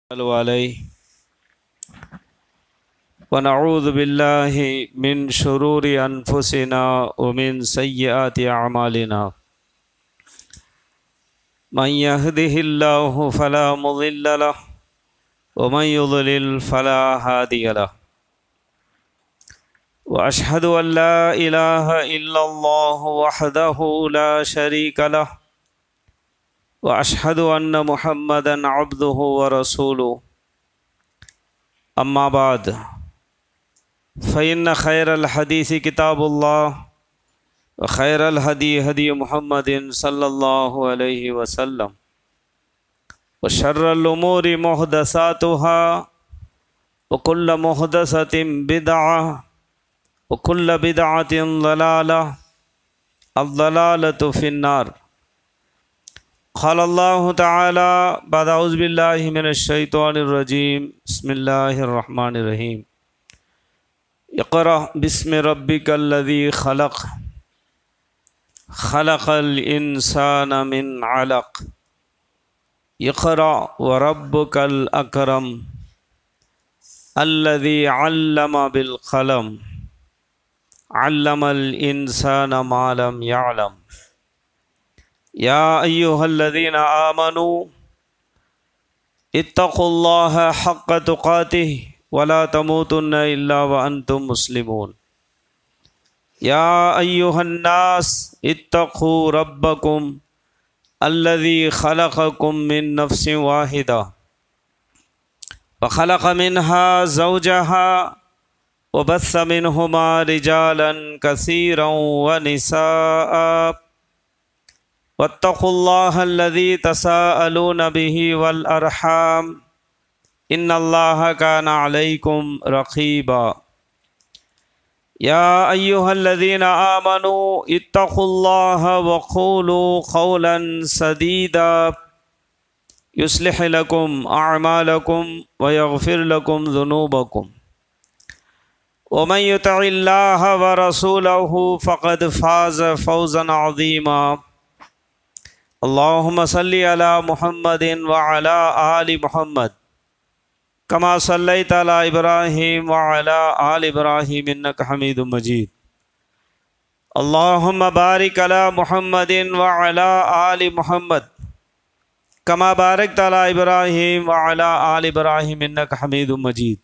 عليه ونعوذ بالله من شرور أنفسنا ومن سيئات أعمالنا من يهده الله فلا مضل له ومن يضلل فلا هادي له وأشهد أن لا إله إلا الله وحده لا شريك له وأشهد أن محمدًا عبده ورسوله أما بعد فإن خير الحديث كتاب الله وخير الهدي هدي محمد صلى الله عليه وسلم وشر الأمور محدثاتها وكل محدثة بدعة وكل بدعة ضلالة الضلالة في النار. قال الله تعالى بعد أعوذ بالله من الشيطان الرجيم بسم الله الرحمن الرحيم اقرأ باسم ربك الذي خلق خلق الإنسان من علق اقرأ وربك الأكرم الذي علم بالقلم علم الإنسان ما لم يعلم. يا أيها الذين آمنوا اتقوا الله حق تقاته ولا تموتن إلا وأنتم مسلمون. يا أيها الناس اتقوا ربكم الذي خلقكم من نفس واحدة وخلق منها زوجها وبث منهما رجالا كثيرا ونساء واتقوا الله الذي تساءلون به والأرحام إن الله كان عليكم رقيبا. يا أيها الذين آمنوا اتقوا الله وقولوا قولا سديدا يصلح لكم أعمالكم ويغفر لكم ذنوبكم ومن يطع الله ورسوله فقد فاز فوزا عظيما. اللهم صل على محمد وعلى آل محمد كما صليت على إبراهيم وعلى آل إبراهيم إنك حميد مجيد. اللهم بارك على محمد وعلى آل محمد كما باركت على إبراهيم وعلى آل إبراهيم إنك حميد مجيد.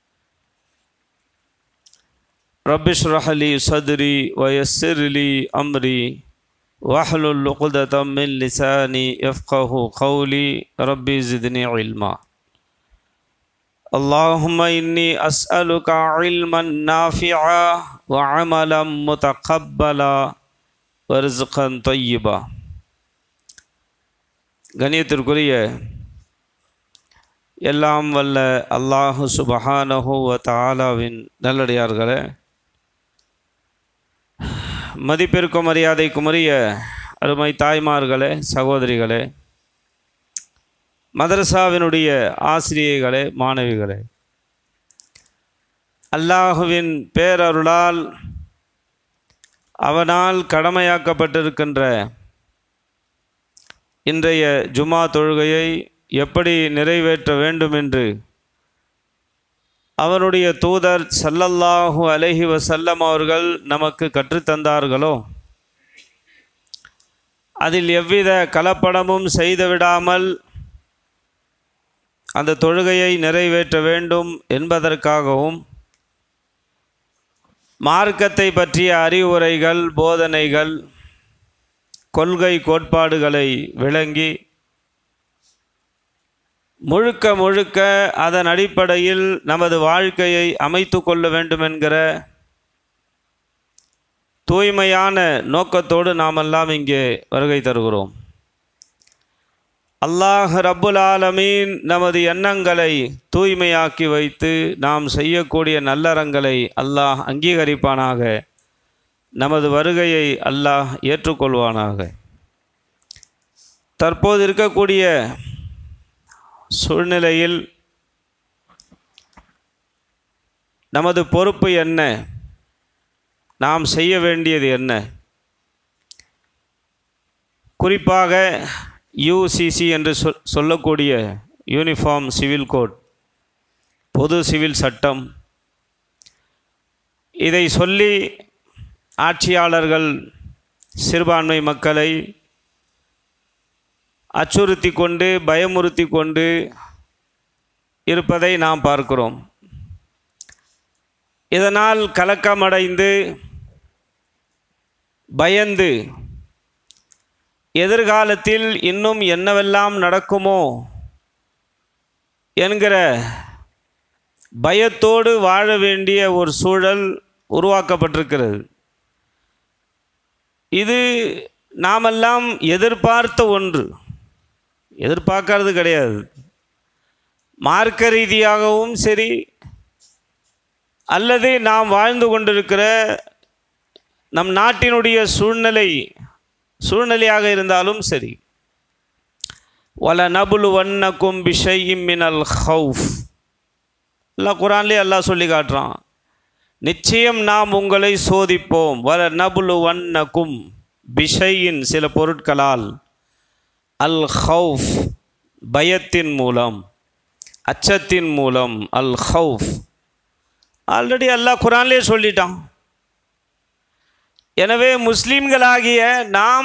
رب اشرح لي صدري ويسر لي أمري واحلل عقدة من لساني يفقهوا قولي ربي زدني علما. اللهم إني أسألك علما نافعا وعملا متقبلا ورزقا طيبا. கண்ணியத்திற்குரிய எல்லாம் வல்ல அல்லாஹ் சுப்ஹானஹு வ தஆலாவின் நல்லடியார்களே, மதிப்பிற்கும் மரியாதைக்குரிய அருமை தாய்மார்களே, சகோதரிகளே, மதரசாவினுடைய ஆசிரியர்களே, மாணவிகளே, அல்லாஹுவின் பேரருளால் அவனால் கடமையாக்கப்பட்டிருக்கின்ற இன்றைய ஜுமா தொழுகையை எப்படி நிறைவேற்ற வேண்டும் என்று அவனுடைய தூதர் ஸல்லல்லாஹு அலைஹி வஸல்லம் அவர்கள் நமக்கு கற்றுத்தந்தார்களோ அதில் எவ்வித கலப்படமும் செய்துவிடாமல் அந்த தொழுகையை நிறைவேற்ற வேண்டும் என்பதற்காகவும் மார்க்கத்தை பற்றிய அறிவுரைகள், போதனைகள், கொள்கை கோட்பாடுகளை விளங்கி முழுக்க முழுக்க அதன் அடிப்படையில் நமது வாழ்க்கையை அமைத்து கொள்ள வேண்டும் என்கிற தூய்மையான நோக்கத்தோடு நாமெல்லாம் இங்கே வருகை தருகிறோம். அல்லாஹ் ரப்புல் ஆலமீன் நமது எண்ணங்களை தூய்மையாக்கி வைத்து நாம் செய்யக்கூடிய நல்லறங்களை அல்லாஹ் அங்கீகரிப்பானாக. நமது வருகையை அல்லாஹ் ஏற்றுக்கொள்வானாக. தற்போது இருக்கக்கூடிய சூழ்நிலையில் நமது பொறுப்பு என்ன, நாம் செய்ய வேண்டியது என்ன? குறிப்பாக யூசிசி என்று சொல்லக்கூடிய யூனிஃபார்ம் சிவில் கோட், பொது சிவில் சட்டம், இதை சொல்லி ஆட்சியாளர்கள் சிறுபான்மை மக்களை அச்சுறுத்தி கொண்டு பயமுறுத்தி கொண்டு இருப்பதை நாம் பார்க்கிறோம். இதனால் கலக்கமடைந்து பயந்து எதிர்காலத்தில் இன்னும் என்னவெல்லாம் நடக்குமோ என்கிற பயத்தோடு வாழ வேண்டிய ஒரு சூழல் உருவாக்கப்பட்டிருக்கிறது. இது நாமெல்லாம் எதிர்பார்த்த ஒன்று, எதிர்பார்க்கறது கிடையாது. மார்க்க ரீதியாகவும் சரி, அல்லது நாம் வாழ்ந்து கொண்டிருக்கிற நம் நாட்டினுடைய சூழ்நிலையாக இருந்தாலும் சரி. وَلَنَبْلُوَنَّكُمْ بِشَيْءٍ مِّنَ الْخَوْفِ, அல்லாஹ் குர்ஆனிலே அல்லாஹ் சொல்லி காட்டுறான், நிச்சயம் நாம் உங்களை சோதிப்போம். وَلَنَبْلُوَنَّكُمْ பிஷையின் சில பொருட்களால், அல் ஹவுஃப் பயத்தின் மூலம், அச்சத்தின் மூலம், அல் ஹவுஃப் ஆல்ரெடி அல்லாஹ் குர்ஆனிலே சொல்லிட்டான். எனவே முஸ்லீம்களாகிய நாம்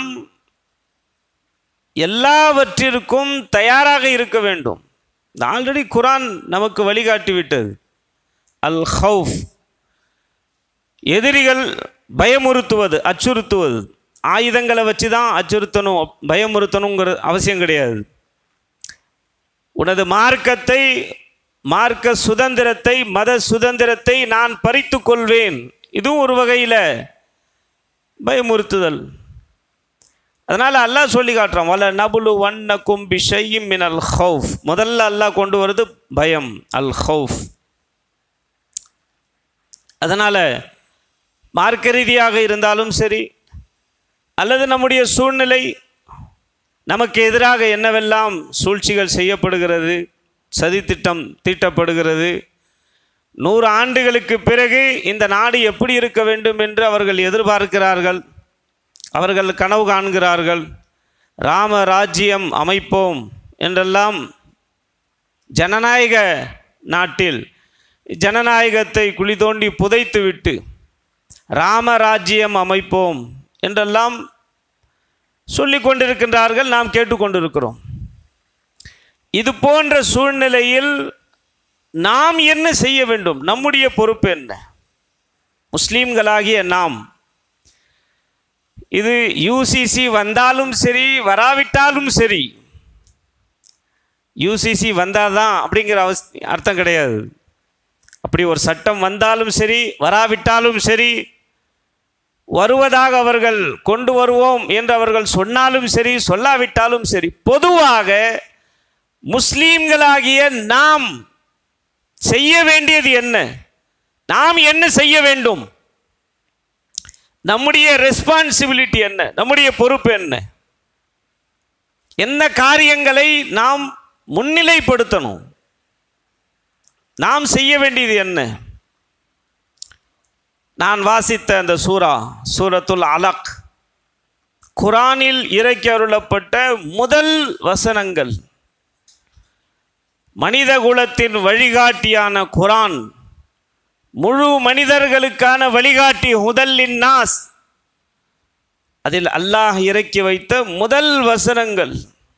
எல்லாவற்றிற்கும் தயாராக இருக்க வேண்டும். ஆல்ரெடி குர்ஆன் நமக்கு வழிகாட்டிவிட்டது. அல் ஹவுஃப் எதிரிகள் பயமுறுத்துவது, அச்சுறுத்துவது. ஆயுதங்களை வச்சு தான் அச்சுறுத்தணும், பயமுறுத்தணுங்கிற அவசியம் கிடையாது. உனது மார்க்கத்தை, மார்க்க சுதந்திரத்தை, மத சுதந்திரத்தை நான் பறித்து கொள்வேன், இதுவும் ஒரு வகையில் பயமுறுத்துதல். அதனால் அல்லாஹ் சொல்லி காட்டுறான், وَلَنَبْلُوَنَّكُمْ بِشَيْءٍ مِّنَ الْخَوْفِ. முதல்ல அல்லாஹ் கொண்டு வருது பயம், அல் ஹவுஃப். அதனால் மார்க்க ரீதியாக இருந்தாலும் சரி, அல்லது நம்முடைய சூழ்நிலை, நமக்கு எதிராக என்னவெல்லாம் சூழ்ச்சிகள் செய்யப்படுகிறது, சதித்திட்டம் தீட்டப்படுகிறது, 100 ஆண்டுகளுக்கு பிறகு இந்த நாடு எப்படி இருக்க வேண்டும் என்று அவர்கள் எதிர்பார்க்கிறார்கள், அவர்கள் கனவு காண்கிறார்கள். ராம ராஜ்யம் அமைப்போம் என்றெல்லாம் ஜனநாயக நாட்டில் ஜனநாயகத்தை குழி தோண்டி புதைத்துவிட்டு ராமராஜ்யம் அமைப்போம் என்றெல்லாம் சொல்லி கொண்டிருக்கின்றார்கள், நாம் கேட்டுக்கொண்டிருக்கிறோம். இது போன்ற சூழ்நிலையில் நாம் என்ன செய்ய வேண்டும்? நம்முடைய பொறுப்பு என்ன? முஸ்லீம்களாகிய நாம், இது யூசிசி வந்தாலும் சரி வராவிட்டாலும் சரி, யூசிசி வந்தால் தான் அப்படிங்கிற அர்த்தம் கிடையாது. அப்படி ஒரு சட்டம் வந்தாலும் சரி வராவிட்டாலும் சரி, வருவதாக அவர்கள் கொண்டு வருவோம் என்று அவர்கள் சொன்னாலும் சரி சொல்லாவிட்டாலும் சரி, பொதுவாக முஸ்லீம்களாகிய நாம் செய்ய வேண்டியது என்ன? நாம் என்ன செய்ய வேண்டும்? நம்முடைய ரெஸ்பான்சிபிலிட்டி என்ன? நம்முடைய பொறுப்பு என்ன? என்ன காரியங்களை நாம் முன்னிலைப்படுத்தணும்? நாம் செய்ய வேண்டியது என்ன? நான் வாசித்த அந்த சூரத்துல் அலக், குர்ஆனில் இறக்கி அருளப்பட்ட முதல் வசனங்கள். மனித குலத்தின் வழிகாட்டியான குர்ஆன், முழு மனிதர்களுக்கான வழிகாட்டி, ஹுதல்லின் நாஸ், அதில் அல்லாஹ் இறக்கி வைத்த முதல் வசனங்கள்.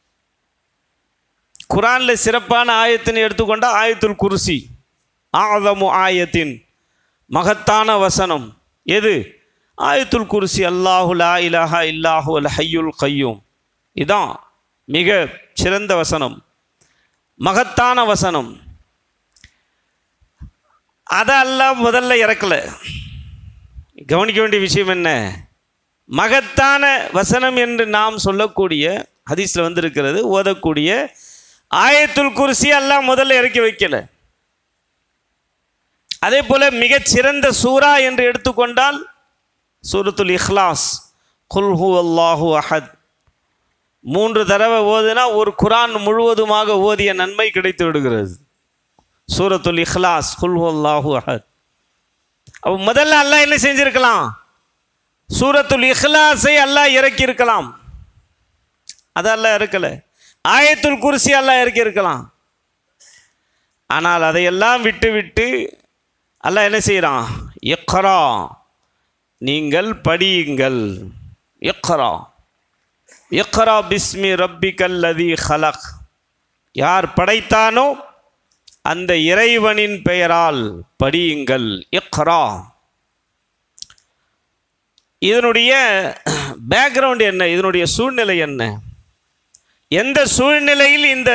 குர்ஆனில் சிறப்பான ஆயத்தினை எடுத்துக்கொண்டால் ஆயத்துல் குர்சி, ஆதமு ஆயத்தின், மகத்தான வசனம் எது? ஆயத்துல் குர்சி. அல்லாஹு லா இலாஹா இல்லாஹு அல் ஹய்யுல் கய்யூம், இதான் மிக சிறந்த வசனம், மகத்தான வசனம். அதை அல்லாஹ் முதல்ல இறக்கலை. கவனிக்க வேண்டிய விஷயம் என்ன? மகத்தான வசனம் என்று நாம் சொல்லக்கூடிய, ஹதீஸில் வந்திருக்கிறது, ஓதக்கூடிய ஆயத்துல் குர்சி அல்லாஹ் முதல்ல இறக்கி வைக்கல. அதே போல மிகச்சிறந்த சூரா என்று எடுத்துக்கொண்டால் சூரத்துல் இஹ்லாஸ், குல் ஹுவல்லாஹு அஹத், 3 தடவை ஓதுனா ஒரு குர்ஆன் முழுவதுமாக ஓதிய நன்மை கிடைத்து விடுகிறது. சூரத்துல் இஹ்லாஸ், குல் ஹுவல்லாஹு அஹத். அப்போ முதல்ல அல்லாஹ் என்ன செஞ்சிருக்கலாம்? சூரத்துல் இஹ்லாஸை அல்லாஹ் இறக்கி இருக்கலாம். அது அல்லாஹ் இறக்கலை. ஆயத்துல் குர்சி அல்லாஹ் இறக்கி இருக்கலாம். ஆனால் அதையெல்லாம் விட்டு அல்லாஹ் என்ன செய்கிறான்? இக்ரா, நீங்கள் படியுங்கள். இக்ரா இக்ரா பிஸ்மி ரப்பிக்கல்லதி ஹலக், யார் படைத்தானோ அந்த இறைவனின் பெயரால் படியுங்கள். இக்ரா. இதனுடைய பேக்ரவுண்ட் என்ன? இதனுடைய சூழ்நிலை என்ன? எந்த சூழ்நிலையில் இந்த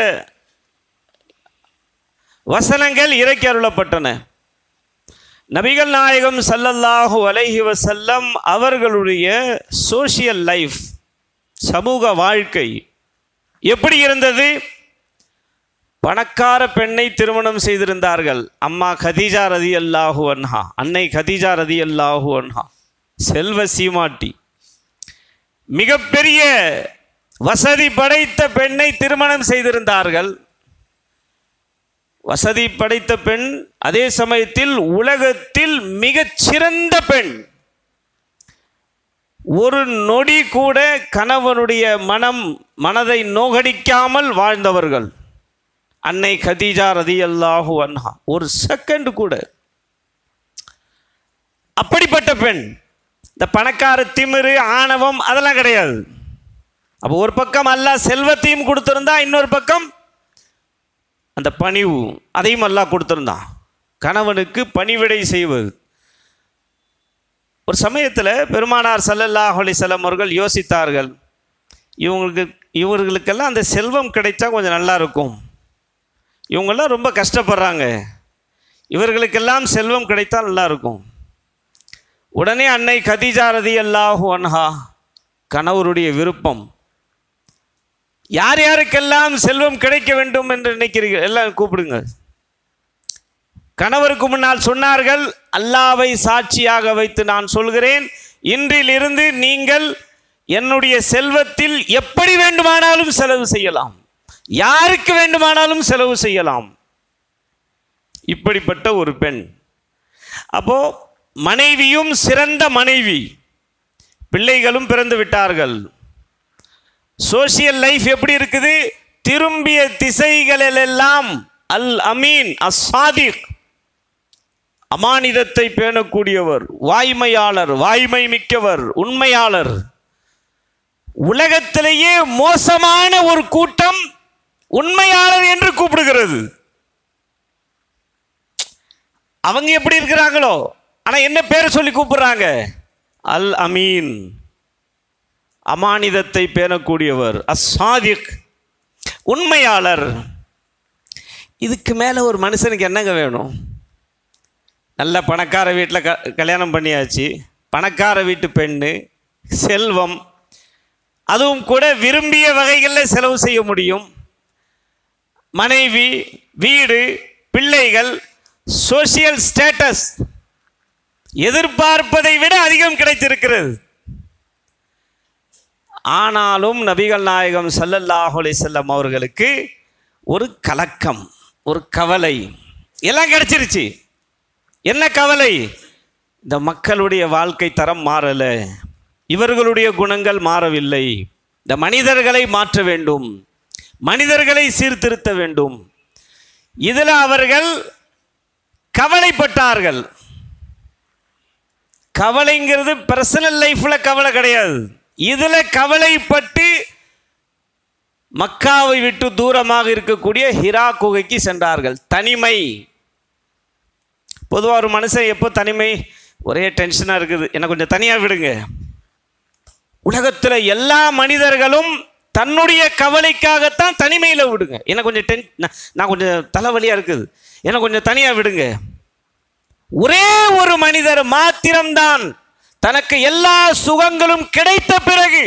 வசனங்கள் இறக்கி அருளப்பட்டன? நபிகள் நாயகம் ஸல்லல்லாஹு அலைஹி வஸல்லம் அவர்களுடைய சோஷியல் லைஃப், சமூக வாழ்க்கை எப்படி இருந்தது? பணக்கார பெண்ணை திருமணம் செய்திருந்தார்கள். அம்மா கதீஜா ரலியல்லாஹு அன்ஹா, அன்னை கதீஜா ரலியல்லாஹு அன்ஹா, செல்வ சீமாட்டி, மிகப்பெரிய வசதி படைத்த பெண்ணை திருமணம் செய்திருந்தார்கள். வசதி படைத்த பெண், அதே சமயத்தில் உலகத்தில் மிகச்சிறந்த பெண். ஒரு நொடி கூட கணவனுடைய மனதை நோகடிக்காமல் வாழ்ந்தவர்கள் அன்னை கதீஜா ரலியல்லாஹு அன்ஹா. ஒரு செகண்ட் கூட. அப்படிப்பட்ட பெண். இந்த பணக்கார திமிரு, ஆணவம் அதெல்லாம் கிடையாது. அப்போ ஒரு பக்கம் அல்லாஹ் செல்வத்தையும் கொடுத்திருந்தா, இன்னொரு பக்கம் அந்த பணிவு, அதையும் அல்லாஹ் கொடுத்திருந்தான். கணவனுக்கு பணிவிடை செய்வது. ஒரு சமயத்தில் பெருமானார் ஸல்லல்லாஹு அலைஹி வஸல்லம் அவர்கள் யோசித்தார்கள், இவர்களுக்கெல்லாம் அந்த செல்வம் கிடைச்சா கொஞ்சம் நல்லா இருக்கும். இவங்கெல்லாம் ரொம்ப கஷ்டப்படுறாங்க, இவர்களுக்கெல்லாம் செல்வம் கிடைத்தா நல்லா இருக்கும். உடனே அன்னை கதீஜா ரலியல்லாஹு அன்ஹா, கணவருடைய விருப்பம், யார் யாருக்கெல்லாம் செல்வம் கிடைக்க வேண்டும் என்று நினைக்கிறீர்கள் எல்லாம் கூப்பிடுங்க. கணவருக்கு முன்னால் சொன்னார்கள், அல்லாஹ்வை சாட்சியாக வைத்து நான் சொல்கிறேன், இன்றிலிருந்து நீங்கள் என்னுடைய செல்வத்தில் எப்படி வேண்டுமானாலும் செலவு செய்யலாம், யாருக்கு வேண்டுமானாலும் செலவு செய்யலாம். இப்படிப்பட்ட ஒரு பெண். அப்போ மனைவியும் சிறந்த மனைவி, பிள்ளைகளும் பிறந்து விட்டார்கள். சோசியல் லைஃப் எப்படி இருக்குது? திரும்பிய திசைகளிலெல்லாம் அல் அமீன் அஸ்ஸாதிக், அமானிதத்தை பேணக்கூடியவர், வாய்மையாளர், வாய்மை மிக்கவர், உண்மையாளர். உலகத்திலேயே மோசமான ஒரு கூட்டம் உண்மையாளர் என்று கூப்பிடுகிறது. அவங்க எப்படி இருக்கிறாங்களோ, ஆனா என்ன பேர் சொல்லி கூப்பிடுறாங்க? அல் அமீன், அமானிதத்தை பேணக்கூடியவர், அஸ்ஸாதிக், உண்மையாளர். இதுக்கு மேலே ஒரு மனுஷனுக்கு என்னங்க வேணும்? நல்ல பணக்கார வீட்டில் கல்யாணம் பண்ணியாச்சு, பணக்கார வீட்டு பெண்ணு, செல்வம், அதுவும் கூட விரும்பிய வகைகளில் செலவு செய்ய முடியும். மனைவி, வீடு, பிள்ளைகள், சோசியல் ஸ்டேட்டஸ் எதிர்பார்ப்பதை விட அதிகம் கிடைத்திருக்கிறது. ஆனாலும் நபிகள் நாயகம் ஸல்லல்லாஹு அலைஹி வஸல்லம் அவர்களுக்கு ஒரு கலக்கம், ஒரு கவலை. எல்லாம் கிடைச்சிருச்சு, என்ன கவலை? இந்த மக்களுடைய வாழ்க்கை தரம் மாறல, இவர்களுடைய குணங்கள் மாறவில்லை, இந்த மனிதர்களை மாற்ற வேண்டும், மனிதர்களை சீர்திருத்த வேண்டும். இதில் அவர்கள் கவலைப்பட்டார்கள். கவலைங்கிறது பர்சனல் லைஃப்பில் கவலை கிடையாது, இதில் கவலைப்பட்டு மக்காவை விட்டு தூரமாக இருக்கக்கூடிய ஹிரா குகைக்கு சென்றார்கள். தனிமை. பொதுவாக ஒரு மனுஷன் எப்போ தனிமை, ஒரே டென்ஷனாக இருக்குது, என்னை கொஞ்சம் தனியாக விடுங்க. உலகத்தில் எல்லா மனிதர்களும் தன்னுடைய கவலைக்காகத்தான் தனிமையில் விடுங்க. எனக்கு கொஞ்சம் நான் கொஞ்சம் தலைவலியாக இருக்குது, என்னை கொஞ்சம் தனியாக விடுங்க. ஒரே ஒரு மனிதர் மாத்திரம்தான் தனக்கு எல்லா சுகங்களும் கிடைத்த பிறகு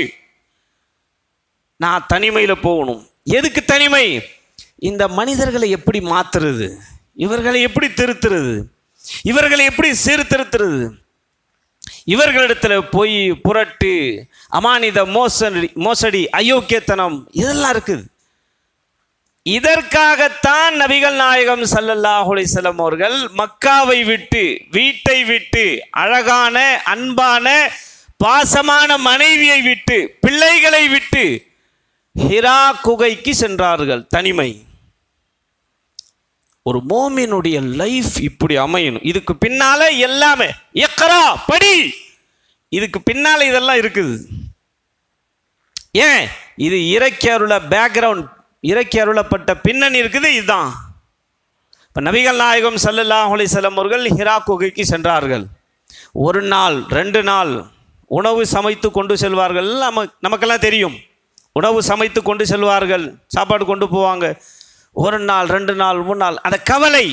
நான் தனிமையில் போகணும். எதுக்கு தனிமை? இந்த மனிதர்களை எப்படி மாற்றுறது, இவர்களை எப்படி திருத்துறது, இவர்களை எப்படி சீர்திருத்துறது, இவர்களிடத்தில் போய் புரட்டு, அமானித மோசடி, அயோக்கியத்தனம் இதெல்லாம் இருக்குது. இதற்காகத்தான் நபிகள் நாயகம் ஸல்லல்லாஹு அலைஹி வஸல்லம் அவர்கள் மக்காவை விட்டு, வீட்டை விட்டு, அழகான அன்பான பாசமான மனைவியை விட்டு, பிள்ளைகளை விட்டு ஹிரா குகைக்கு சென்றார்கள். தனிமை. ஒரு மோமினுடைய லைஃப் இப்படி அமையணும். இதுக்கு பின்னால எல்லாமே இக்ரா படி, இதுக்கு பின்னால இதெல்லாம் இருக்குது. ஏன்? இது இறக்கி அருள பேக்ரவுண்ட், இறக்கி அருளப்பட்ட பின்னணி இருக்குது. இதுதான். இப்போ நபிகள் நாயகம் ஸல்லல்லாஹு அலைஹி வஸல்லம் அவர்கள் ஹிரா குகைக்கு சென்றார்கள். ஒரு நாள் 2 நாள் உணவு சமைத்து கொண்டு செல்வார்கள். நமக்கெல்லாம் தெரியும், உணவு சமைத்து கொண்டு செல்வார்கள், சாப்பாடு கொண்டு போவாங்க. 1 நாள் 2 நாள் 3 நாள் அந்த கவலை,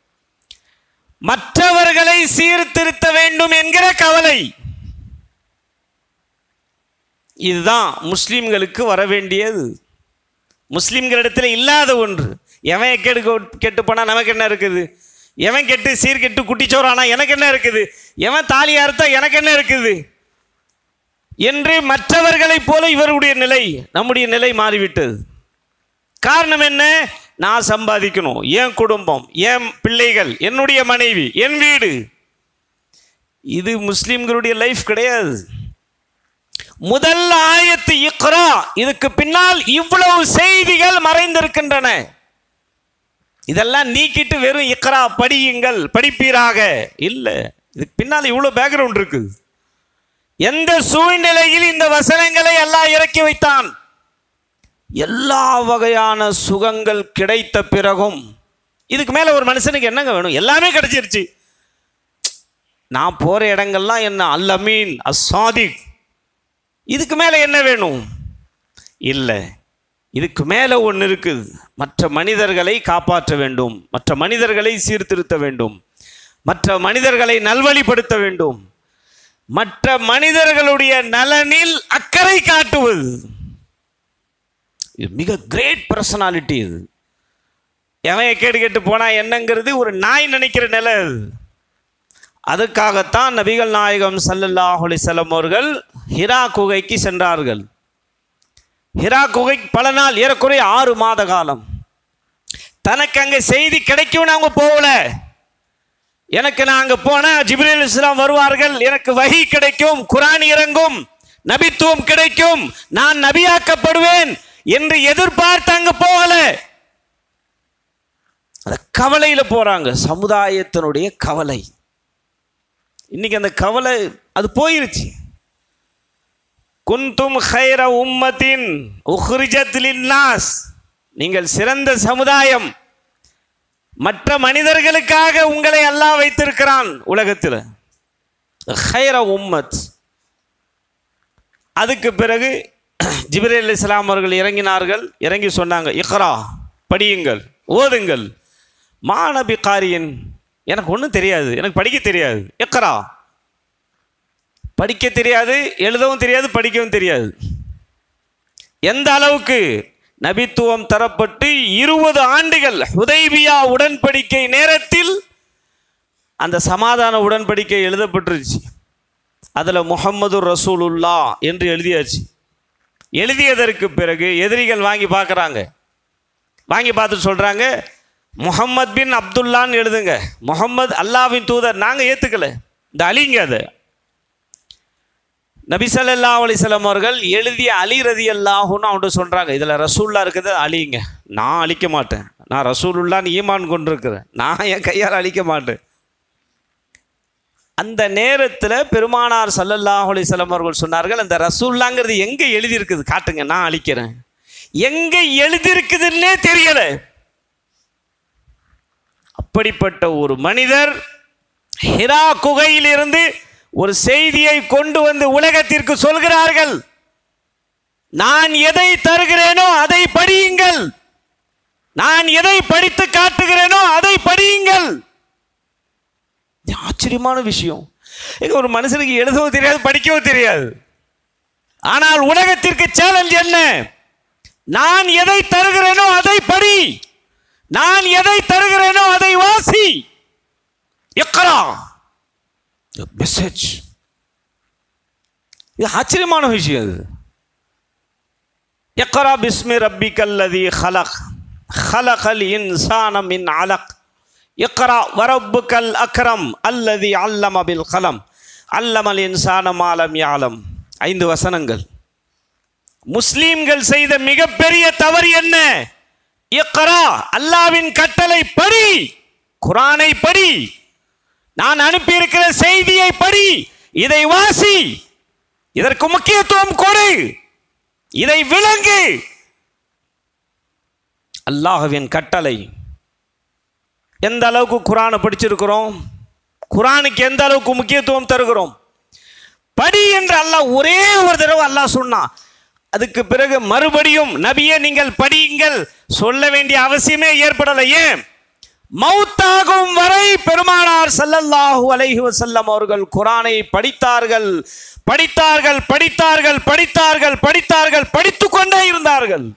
மற்றவர்களை சீர்திருத்த வேண்டும் என்கிற கவலை, இதுதான் முஸ்லிம்களுக்கு வர வேண்டியது. முஸ்லிம்களிடத்தில் இல்லாத ஒன்று. எவன் கெட்டு போனால் நமக்கு என்ன இருக்குது? எவன் கெட்டு சீர்கெட்டு குட்டிச்சோறானா எனக்கு என்ன இருக்குது? எவன் தாலி அறுத்தா எனக்கு என்ன இருக்குது என்று மற்றவர்களைப் போல இவருடைய நிலை, நம்முடைய நிலை மாறிவிட்டது. காரணம் என்ன? நான் சம்பாதிக்கணும், என் குடும்பம், என் பிள்ளைகள், என்னுடைய மனைவி, என் வீடு. இது முஸ்லிம்களுடைய லைஃப் கிடையாது. முதல் ஆயத்து இக்ரா, இதுக்கு பின்னால் இவ்வளவு செய்திகள் மறைந்திருக்கின்றன. இதெல்லாம் நீக்கிட்டு வெறும் இக்ரா படியுங்கள், படிப்பீராக இல்லை. இதுக்கு பின்னால் இவ்வளோ பேக்ரவுண்ட் இருக்குது. எந்த சூழ்நிலையில் இந்த வசனங்களை எல்லாம் இறக்கி வைத்தான்? எல்லா வகையான சுகங்கள் கிடைத்த பிறகும் இதுக்கு மேலே ஒரு மனுஷனுக்கு என்னங்க வேணும்? எல்லாமே கிடைச்சிருச்சு. நான் போகிற இடங்கள்லாம் என்ன அல் அமீன் அஸ்ஸாதிக், இதுக்கு மேலே என்ன வேணும்? இல்லை, இதுக்கு மேலே ஒன்று இருக்குது. மற்ற மனிதர்களை காப்பாற்ற வேண்டும், மற்ற மனிதர்களை சீர்திருத்த வேண்டும், மற்ற மனிதர்களை நல்வழிப்படுத்த வேண்டும், மற்ற மனிதர்களுடைய நலனில் அக்கறை காட்டுவது. இது மிக கிரேட் பர்சனாலிட்டி. இது எவன் கேட்டு போனால் என்னங்கிறது ஒரு நாய் நினைக்கிற நிலை. அதுக்காகத்தான் நபிகள் நாயகம் ஸல்லல்லாஹு அலைஹி வஸல்லம் அவர்கள் ஹிரா குகைக்கு சென்றார்கள். ஹிரா குகை பல நாள், ஏறக்குறைய 6 மாத காலம். தனக்கு அங்கே செய்தி கிடைக்கும்னு அவங்க போகல. எனக்கு நான் அங்கே போனால் ஜிப்ரீல் அலைஹிஸ்ஸலாம் வருவார்கள், எனக்கு வஹி கிடைக்கும், குர்ஆன் இறங்கும், நபித்துவம் கிடைக்கும், நான் நபியாக்கப்படுவேன் என்று எதிர்பார்த்து அங்கே போகல. அந்த கவலையில் போகிறாங்க, சமுதாயத்தினுடைய கவலை. இன்னைக்கு அந்த கவலை அது போயிருச்சு. குந்தும் ஹைர உம்மத்தின் உஹ்ரிஜத் லின்னாஸ், நீங்கள் சிறந்த சமுதாயம், மற்ற மனிதர்களுக்காக உங்களை அல்லாஹ் வைத்திருக்கிறான் உலகத்தில். ஹைர உம்மத். அதுக்கு பிறகு ஜிப்ரீல் அலைஹிஸ்ஸலாம் அவர்கள் இறங்கினார்கள். இறங்கி சொன்னாங்க, இக்ரா படியுங்கள், ஓதுங்கள். மாநபி காரியன், எனக்கு ஒன்றும் தெரியாது, எனக்கு படிக்க தெரியாது. இக்ரா, படிக்க தெரியாது, எழுதவும் தெரியாது, படிக்கவும் தெரியாது. எந்த அளவுக்கு? நபித்துவம் தரப்பட்டு 20 ஆண்டுகள் ஹுதைபியா உடன்படிக்கை நேரத்தில் அந்த சமாதான உடன்படிக்கை எழுதப்பட்டுருச்சு. அதில் முஹம்மது ரசூலுல்லா என்று எழுதியாச்சு. எழுதியதற்கு பிறகு எதிரிகள் வாங்கி பார்க்குறாங்க. வாங்கி பார்த்து சொல்கிறாங்க, முஹம்மது பின் அப்துல்லான்னு எழுதுங்க, முஹம்மது அல்லாஹ்வின் தூதர். நாங்கள் ஏற்றுக்கலை, இந்த அலிங்க. அது நபி ஸல்லல்லாஹு அலைஹி வஸல்லம் அவர்கள் எழுதிய அலி ரலியல்லாஹுன்னு அவன்கிட்ட சொல்கிறாங்க, இதில் ரசூல்லா இருக்குது, அலிங்க. நான் அழிக்க மாட்டேன், நான் ரசூலுல்லான்னு ஈமான் கொண்டிருக்கிறேன், நான் என் கையால் அழிக்க மாட்டேன். அந்த நேரத்தில் பெருமானார் ஸல்லல்லாஹு அலைஹி வஸல்லம் அவர்கள் சொன்னார்கள், அந்த ரசூல்லாங்கிறது எங்கே எழுதியிருக்குது காட்டுங்க, நான் அழிக்கிறேன். எங்கே எழுதியிருக்குதுன்னே தெரியலை. அப்படிப்பட்ட ஒரு மனிதர் ஹிரா குகையிலிருந்து ஒரு செய்தியை கொண்டு வந்து உலகத்திற்கு சொல்கிறார்கள், நான் எதை தருகிறேனோ அதை படியுங்கள், நான் எதை படித்து காட்டுகிறேனோ அதை படியுங்கள். ஆச்சரியமான விஷயம். ஒரு மனுஷனுக்கு எழுதவும் தெரியாது, படிக்கவும் தெரியாது. ஆனால் உலகத்திற்கு சேலஞ்ச் என்ன? நான் எதை தருகிறேனோ அதை படி, நான் எதை தருகிறேனோ அதை வாசி. இக்ரா, மெசேஜ். இது ஆச்சரியமான விஷயம். அது இக்ரா பிஸ்மி ரப்பிக்கல்லதி ஹலக் ஹலகல் இன்சான மின் அலக் இக்ரா வரப்புக்கல் அக்ரம் அல்லதி அல்லம பில் கலம் அல்லமல் இன்சான மாலம் யாலம். 5 வசனங்கள். முஸ்லீம்கள் செய்த மிகப்பெரிய தவறு என்ன? இக்ரா, அல்லாஹ்வின் கட்டளை படி, குர்ஆனை படி, நான் அனுப்பியிருக்கிற செய்தியை படி, இதை வாசி, இதற்கு முக்கியத்துவம் கொடு, இதை விளங்கு. அல்லாஹ்வின் கட்டளை. எந்த அளவுக்கு குர்ஆனை படிச்சிருக்கிறோம், குர்ஆனுக்கு எந்த அளவுக்கு முக்கியத்துவம் தருகிறோம்? படி என்று அல்லாஹ் ஒரே ஒரு தடவை அல்லாஹ் சொன்னான். அதுக்கு பிறகு மறுபடியும் நபியே நீங்கள் படியுங்கள் சொல்ல வேண்டிய அவசியமே ஏற்படலையே. மௌத்தாகும் வரை பெருமானார் ஸல்லல்லாஹு அலைஹி வஸல்லம் அவர்கள் குர்ஆனை படித்தார்கள், படித்தார்கள், படித்தார்கள், படித்தார்கள், படித்தார்கள், படித்துக் கொண்டே இருந்தார்கள்.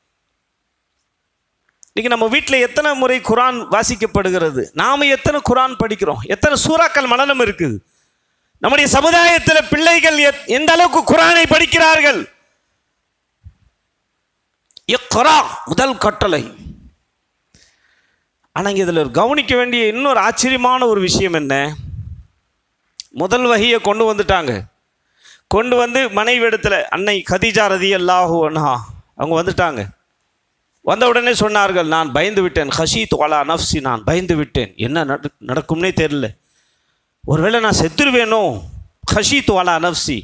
இன்னைக்கு நம்ம வீட்டில் எத்தனை முறை குர்ஆன் வாசிக்கப்படுகிறது? நாம எத்தனை குர்ஆன் படிக்கிறோம்? எத்தனை சூறாக்கள் மனனம் இருக்குது? நம்முடைய சமுதாயத்தில் பிள்ளைகள் எந்த அளவுக்கு குர்ஆனை படிக்கிறார்கள்? இக்ரா முதல் கட்டளை. ஆனால் இதில் கவனிக்க வேண்டிய இன்னொரு ஆச்சரியமான ஒரு விஷயம் என்ன? முதல் வஹியை கொண்டு வந்துட்டாங்க. கொண்டு வந்து மனைவி இடத்துல அன்னை கதீஜா ரலியல்லாஹு அன்ஹா அவங்க வந்துட்டாங்க. வந்த உடனே சொன்னார்கள், நான் பயந்து விட்டேன், ஹஷீத் அலா நஃப்ஸி, நான் பயந்து விட்டேன், என்ன நடக்கும்னே தெரியல, ஒருவேளை நான் செத்துருவேனோ, ஹஷீத் அலா நஃப்ஸி.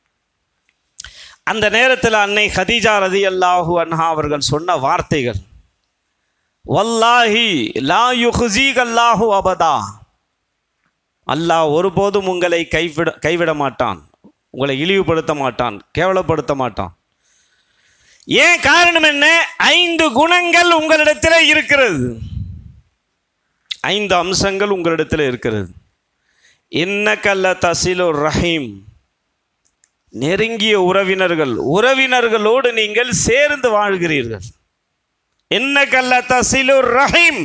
அந்த நேரத்தில் அன்னை கதீஜா ரலியல்லாஹு அன்ஹா அவர்கள் சொன்ன வார்த்தைகள், வல்லாஹி லா யுஹ்ஸீக அல்லாஹு அபதா, அல்லாஹ் ஒருபோதும் உங்களை கைவிட மாட்டான், உங்களை இழிவுபடுத்த மாட்டான், கேவலப்படுத்த மாட்டான். ஏன் காரணம் என்ன? 5 குணங்கள் உங்களிடத்தில் இருக்கிறது, 5 அம்சங்கள் உங்களிடத்தில் இருக்கிறது. இன்னக லதஸிலுர் ரஹீம், நெருங்கிய உறவினர்களோடு நீங்கள் சேர்ந்து வாழ்கிறீர்கள். இன்னக லதஸிலுர் ரஹீம்,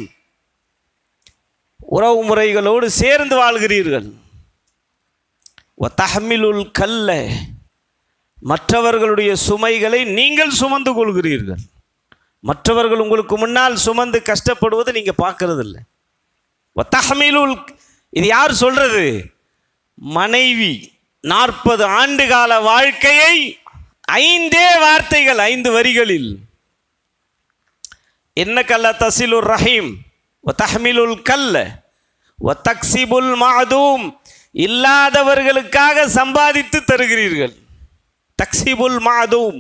உறவு முறைகளோடு சேர்ந்து வாழ்கிறீர்கள். வ தஹ்மிலுல் கல்ல, மற்றவர்களுடைய சுமைகளை நீங்கள் சுமந்து கொள்கிறீர்கள். மற்றவர்கள் உங்களுக்கு முன்னால் சுமந்து கஷ்டப்படுவதை நீங்கள் பார்க்கறதில்ல. வ தஹ்மிலுல், இது யார் சொல்றது? மனைவி 40 ஆண்டு கால வாழ்க்கையை 5 வார்த்தைகள் 5 வரிகளில், இன்னக லதஸிலுர் ரஹீம் வ தஹ்மிலுல் கல்ல வ தக்ஸிபுல் மஅதூம், இல்லாதவர்களுக்காக சம்பாதித்து தருகிறீர்கள். தக்ஸிபுல் மஅதூம்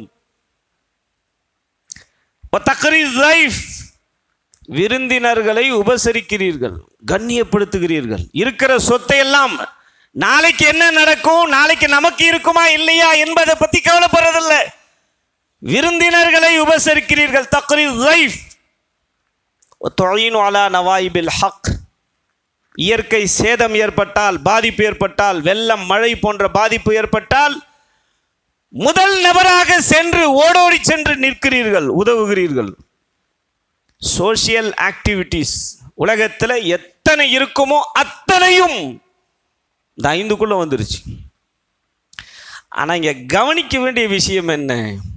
வ தக்ரீஸ் லைஃப், விருந்தினர்களை உபசரிக்கிறீர்கள், கண்ணியப்படுத்துகிறீர்கள். இருக்கிற சொத்தை எல்லாம் நாளைக்கு என்ன நடக்கும், நாளைக்கு நமக்கு இருக்குமா இல்லையா என்பதை பற்றி கவலைப்படுறதில்ல, விருந்தினர்களை உபசரிக்கிறீர்கள். தக்ரீஸ் லைஃப் வ துஈனு அலா நவாயிபில் ஹக், இயற்கை சேதம் ஏற்பட்டால், பாதிப்பு ஏற்பட்டால், வெள்ளம் மழை போன்ற பாதிப்பு ஏற்பட்டால் முதல் நபராக சென்று ஓடோடி சென்று நிற்கிறீர்கள், உதவுகிறீர்கள். சோஷியல் ஆக்டிவிட்டீஸ் உலகத்தில் எத்தனை இருக்குமோ அத்தனையும் இந்த 5க்குள்ள வந்துருச்சு. ஆனால் இங்கே கவனிக்க வேண்டிய விஷயம் என்ன,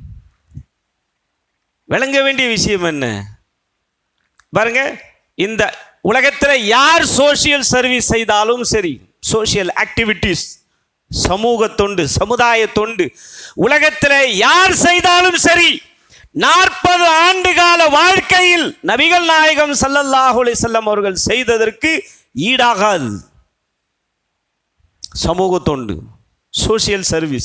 விளங்க வேண்டிய விஷயம் என்ன பாருங்க. இந்த உலகத்தில் யார் சோஷியல் சர்வீஸ் செய்தாலும் சரி, சோஷியல் ஆக்டிவிட்டீஸ், சமூக தொண்டு, சமுதாய தொண்டு உலகத்தில் யார் செய்தாலும் சரி, 40 ஆண்டு கால வாழ்க்கையில் நபிகள் நாயகம் ஸல்லல்லாஹு அலைஹி வஸல்லம் அவர்கள் செய்ததற்கு ஈடாகாது. சமூக தொண்டு, சோஷியல் சர்வீஸ்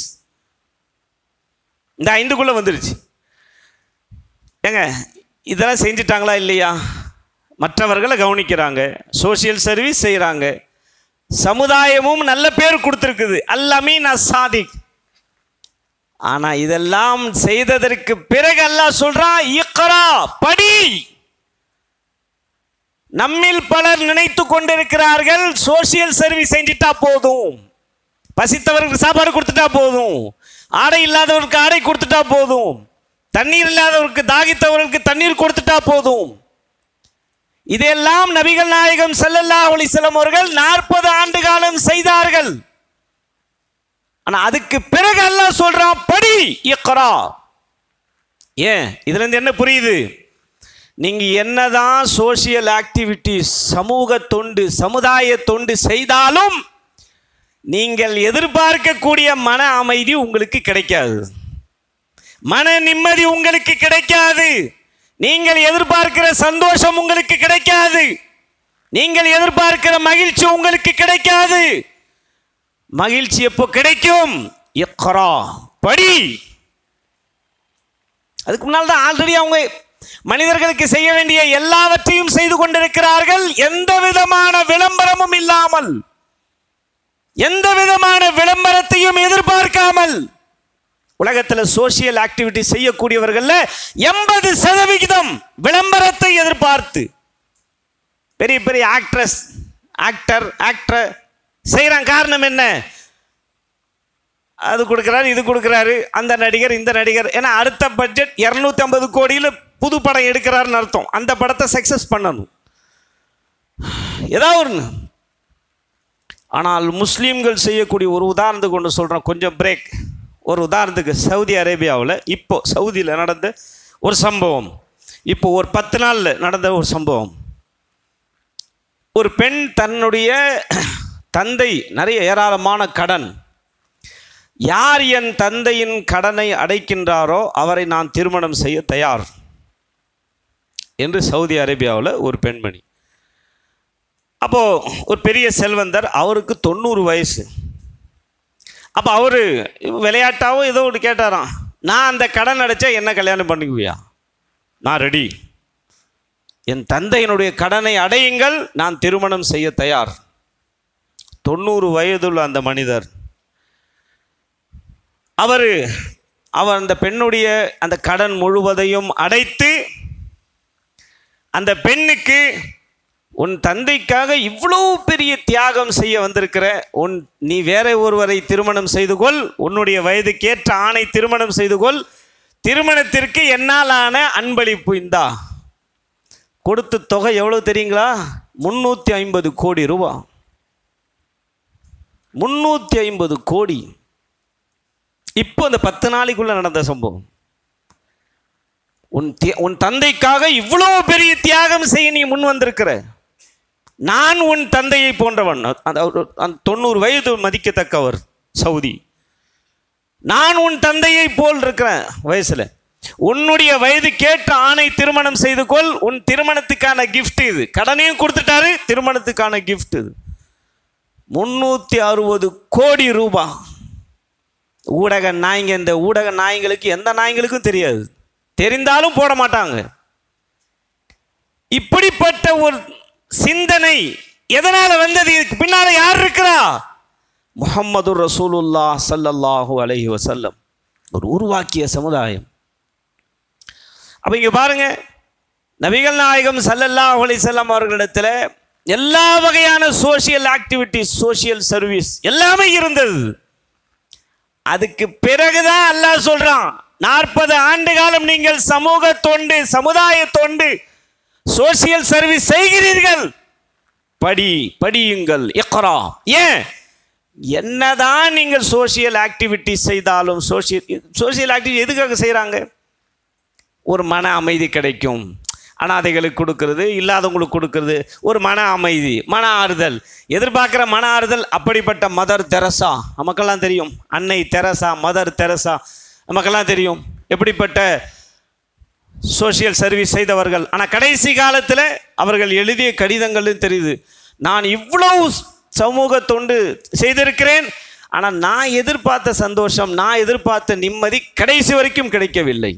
இந்த 5க்குள்ள வந்துருச்சு. ஏங்க இதெல்லாம் செஞ்சிட்டாங்களா இல்லையா? மற்றவர்களை கவனிக்கிறாங்க, சோஷியல் சர்வீஸ் செய்கிறாங்க, சமுதாயமும் நல்ல பேர் கொடுத்துருக்குது, அல்-அமீன் அஸ்-சாதிக். ஆனால் இதெல்லாம் செய்ததற்கு பிறகு அல்லாஹ் சொல்றான், இக்ரா, படி. நம்மில் பலர் நினைத்து கொண்டிருக்கிறார்கள், சோஷியல் சர்வீஸ் செஞ்சிட்டா போதும், பசித்தவர்களுக்கு சாப்பாடு கொடுத்துட்டா போதும், ஆடை இல்லாதவருக்கு ஆடை கொடுத்துட்டா போதும், தண்ணீர் இல்லாதவருக்கு, தாகித்தவர்களுக்கு தண்ணீர் கொடுத்துட்டா போதும். இதெல்லாம் நபிகள் நாயகம் ஸல்லல்லாஹு அலைஹி வஸல்லம் அவர்கள் 40 ஆண்டு காலம் செய்தார்கள். ஆனா அதுக்கு பிறகு அல்லாஹ் சொல்றான், படி, இக்ரா. ஏன்? இதுல இருந்து என்ன புரியுது? நீங்க என்னதான் சோஷியல் ஆக்டிவிட்டிஸ், சமூக தொண்டு, சமுதாய தொண்டு செய்தாலும் நீங்கள் எதிர்பார்க்கக்கூடிய மன அமைதி உங்களுக்கு கிடைக்காது, மன நிம்மதி உங்களுக்கு கிடைக்காது. நீங்கள் எதிர்பார்க்கிற சந்தோஷம் உங்களுக்கு கிடைக்காது. நீங்கள் எதிர்பார்க்கிற மகிழ்ச்சி உங்களுக்கு கிடைக்காது. மகிழ்ச்சி எப்போ கிடைக்கும்? இக்ரா, படி. அதுக்கு முன்னால் தான் ஆல்ரெடி அவங்க மனிதர்களுக்கு செய்ய வேண்டிய எல்லாவற்றையும் செய்து கொண்டிருக்கிறார்கள். எந்த விதமான விளம்பரமும் இல்லாமல், எந்த விதமான விளம்பரத்தையும் எதிர்பார்க்காமல். உலகத்தில் சோசியல் ஆக்டிவிட்டி செய்யக்கூடியவர்கள் 80% விளம்பரத்தை எதிர்பார்த்து பெரிய பெரிய ஆக்டர் செய்கிறான். காரணம் என்ன? அது கொடுக்குறாரு, இது கொடுக்குறாரு, அந்த நடிகர் இந்த நடிகர். ஏன்னா அடுத்த பட்ஜெட் 250 கோடியில் புது படம் எடுக்கிறாருன்னு அர்த்தம். அந்த படத்தை சக்ஸஸ் பண்ணணும் ஏதாவது ஒன்று. ஆனால் முஸ்லீம்கள் செய்யக்கூடிய ஒரு உதாரணத்துக்கு ஒன்று சொல்கிறோம், கொஞ்சம் பிரேக். ஒரு உதாரணத்துக்கு சவுதி அரேபியாவில் இப்போ சவுதியில் நடந்த ஒரு சம்பவம், இப்போ ஒரு 10 நாளில் நடந்த ஒரு சம்பவம். ஒரு பெண் தன்னுடைய தந்தை நிறைய ஏராளமான கடன், யார் என் தந்தையின் கடனை அடைக்கின்றாரோ அவரை நான் திருமணம் செய்ய தயார் என்று சவுதி அரேபியாவில் ஒரு பெண்மணி. அப்போது ஒரு பெரிய செல்வந்தர், அவருக்கு 90 வயசு. அப்போ அவர் விளையாட்டாவோ ஏதோ ஒன்று கேட்டாராம், நான் அந்த கடன் அடைச்சா என்ன கல்யாணம் பண்ணிக்குவியா? நான் ரெடி, என் தந்தையினுடைய கடனை அடையுங்கள், நான் திருமணம் செய்ய தயார். 90 வயதுள்ள அந்த மனிதர், அவர் அந்த பெண்ணுடைய அந்த கடன் முழுவதையும் அடைத்து, அந்த பெண்ணுக்கு உன் தந்தைக்காக இவ்வளோ பெரிய தியாகம் செய்ய வந்திருக்கிற நீ வேற ஒருவரை திருமணம் செய்து கொள், உன்னுடைய வயதுக்கேற்ற ஆணை திருமணம் செய்து கொள், திருமணத்திற்கு என்னால் ஆன அன்பளிப்பு இந்தா. கொடுத்த தொகை எவ்வளோ தெரியுங்களா? 350 கோடி ரூபாய். 350 கோடி. இப்போ அந்த 10 நாளைக்குள்ள நடந்த சம்பவம். உன் தந்தைக்காக இவ்வளோ பெரிய தியாகம் செய்ய நீ முன் வந்திருக்கிற. நான் உன் தந்தையை போன்றவன். 90 வயது மதிக்கத்தக்கவர் சவுதி. நான் உன் தந்தையை போல் இருக்கிறேன் வயசுல. உன்னுடைய வயது கேட்ட ஆணை திருமணம் செய்து கொள், உன் திருமணத்துக்கான கிஃப்ட் இது. கடனையும் கொடுத்துட்டாரு, திருமணத்துக்கான கிஃப்ட் இது. 360 கோடி ரூபாய். ஊடக நாய்ங்க, இந்த ஊடக நாய்களுக்கு எந்த நாய்களுக்கும் தெரியாது, தெரிந்தாலும் போட மாட்டாங்க. இப்படிப்பட்ட ஒரு சிந்தனை எதனால வந்தது? இதுக்கு பின்னால யார் இருக்கிறா? முஹம்மது ரசூலுல்லாஹ் ஸல்லல்லாஹு அலைஹி வஸல்லம் ஒரு உருவாக்கிய சமுதாயம். அப்ப இங்க பாருங்க, நபிகள் நாயகம் ஸல்லல்லாஹு அலைஹி வஸல்லம் அவர்களிடத்தில் எல்லா வகையான சோசியல் ஆக்டிவிட்டிஸ், சோசியல் சர்வீஸ் எல்லாமே இருந்தது. அதுக்கு பிறகுதான் அல்லாஹ் சொல்றான், 40 ஆண்டு காலம் நீங்கள் சமூக தொண்டு, சமுதாய தொண்டு, சோசியல் சர்வீஸ் செய்கிறீர்கள், படியுங்கள், இக்ரா. ஏன்? என்னதான் நீங்கள் சோசியல் ஆக்டிவிட்டி செய்தாலும், சோசியல் ஆக்டிவிட்டி எதுக்காக செய்கிறாங்க? ஒரு மன அமைதி கிடைக்கும், அனாதைகளுக்கு கொடுக்கறது, இல்லாதவங்களுக்கு கொடுக்கறது, ஒரு மன அமைதி, மன ஆறுதல், எதிர்பார்க்குற மன ஆறுதல். அப்படிப்பட்ட மதர் தெரசா நமக்கெல்லாம் தெரியும், அன்னை தெரசா, மதர் தெரசா நமக்கெல்லாம் தெரியும், எப்படிப்பட்ட சோசியல் சர்வீஸ் செய்தவர்கள். ஆனால் கடைசி காலத்தில் அவர்கள் எழுதிய கடிதங்களும் தெரியுது, நான் இவ்வளவு சமூக தொண்டு செய்திருக்கிறேன், ஆனால் நான் எதிர்பார்த்த சந்தோஷம், நான் எதிர்பார்த்த நிம்மதி கடைசி வரைக்கும் கிடைக்கவில்லை.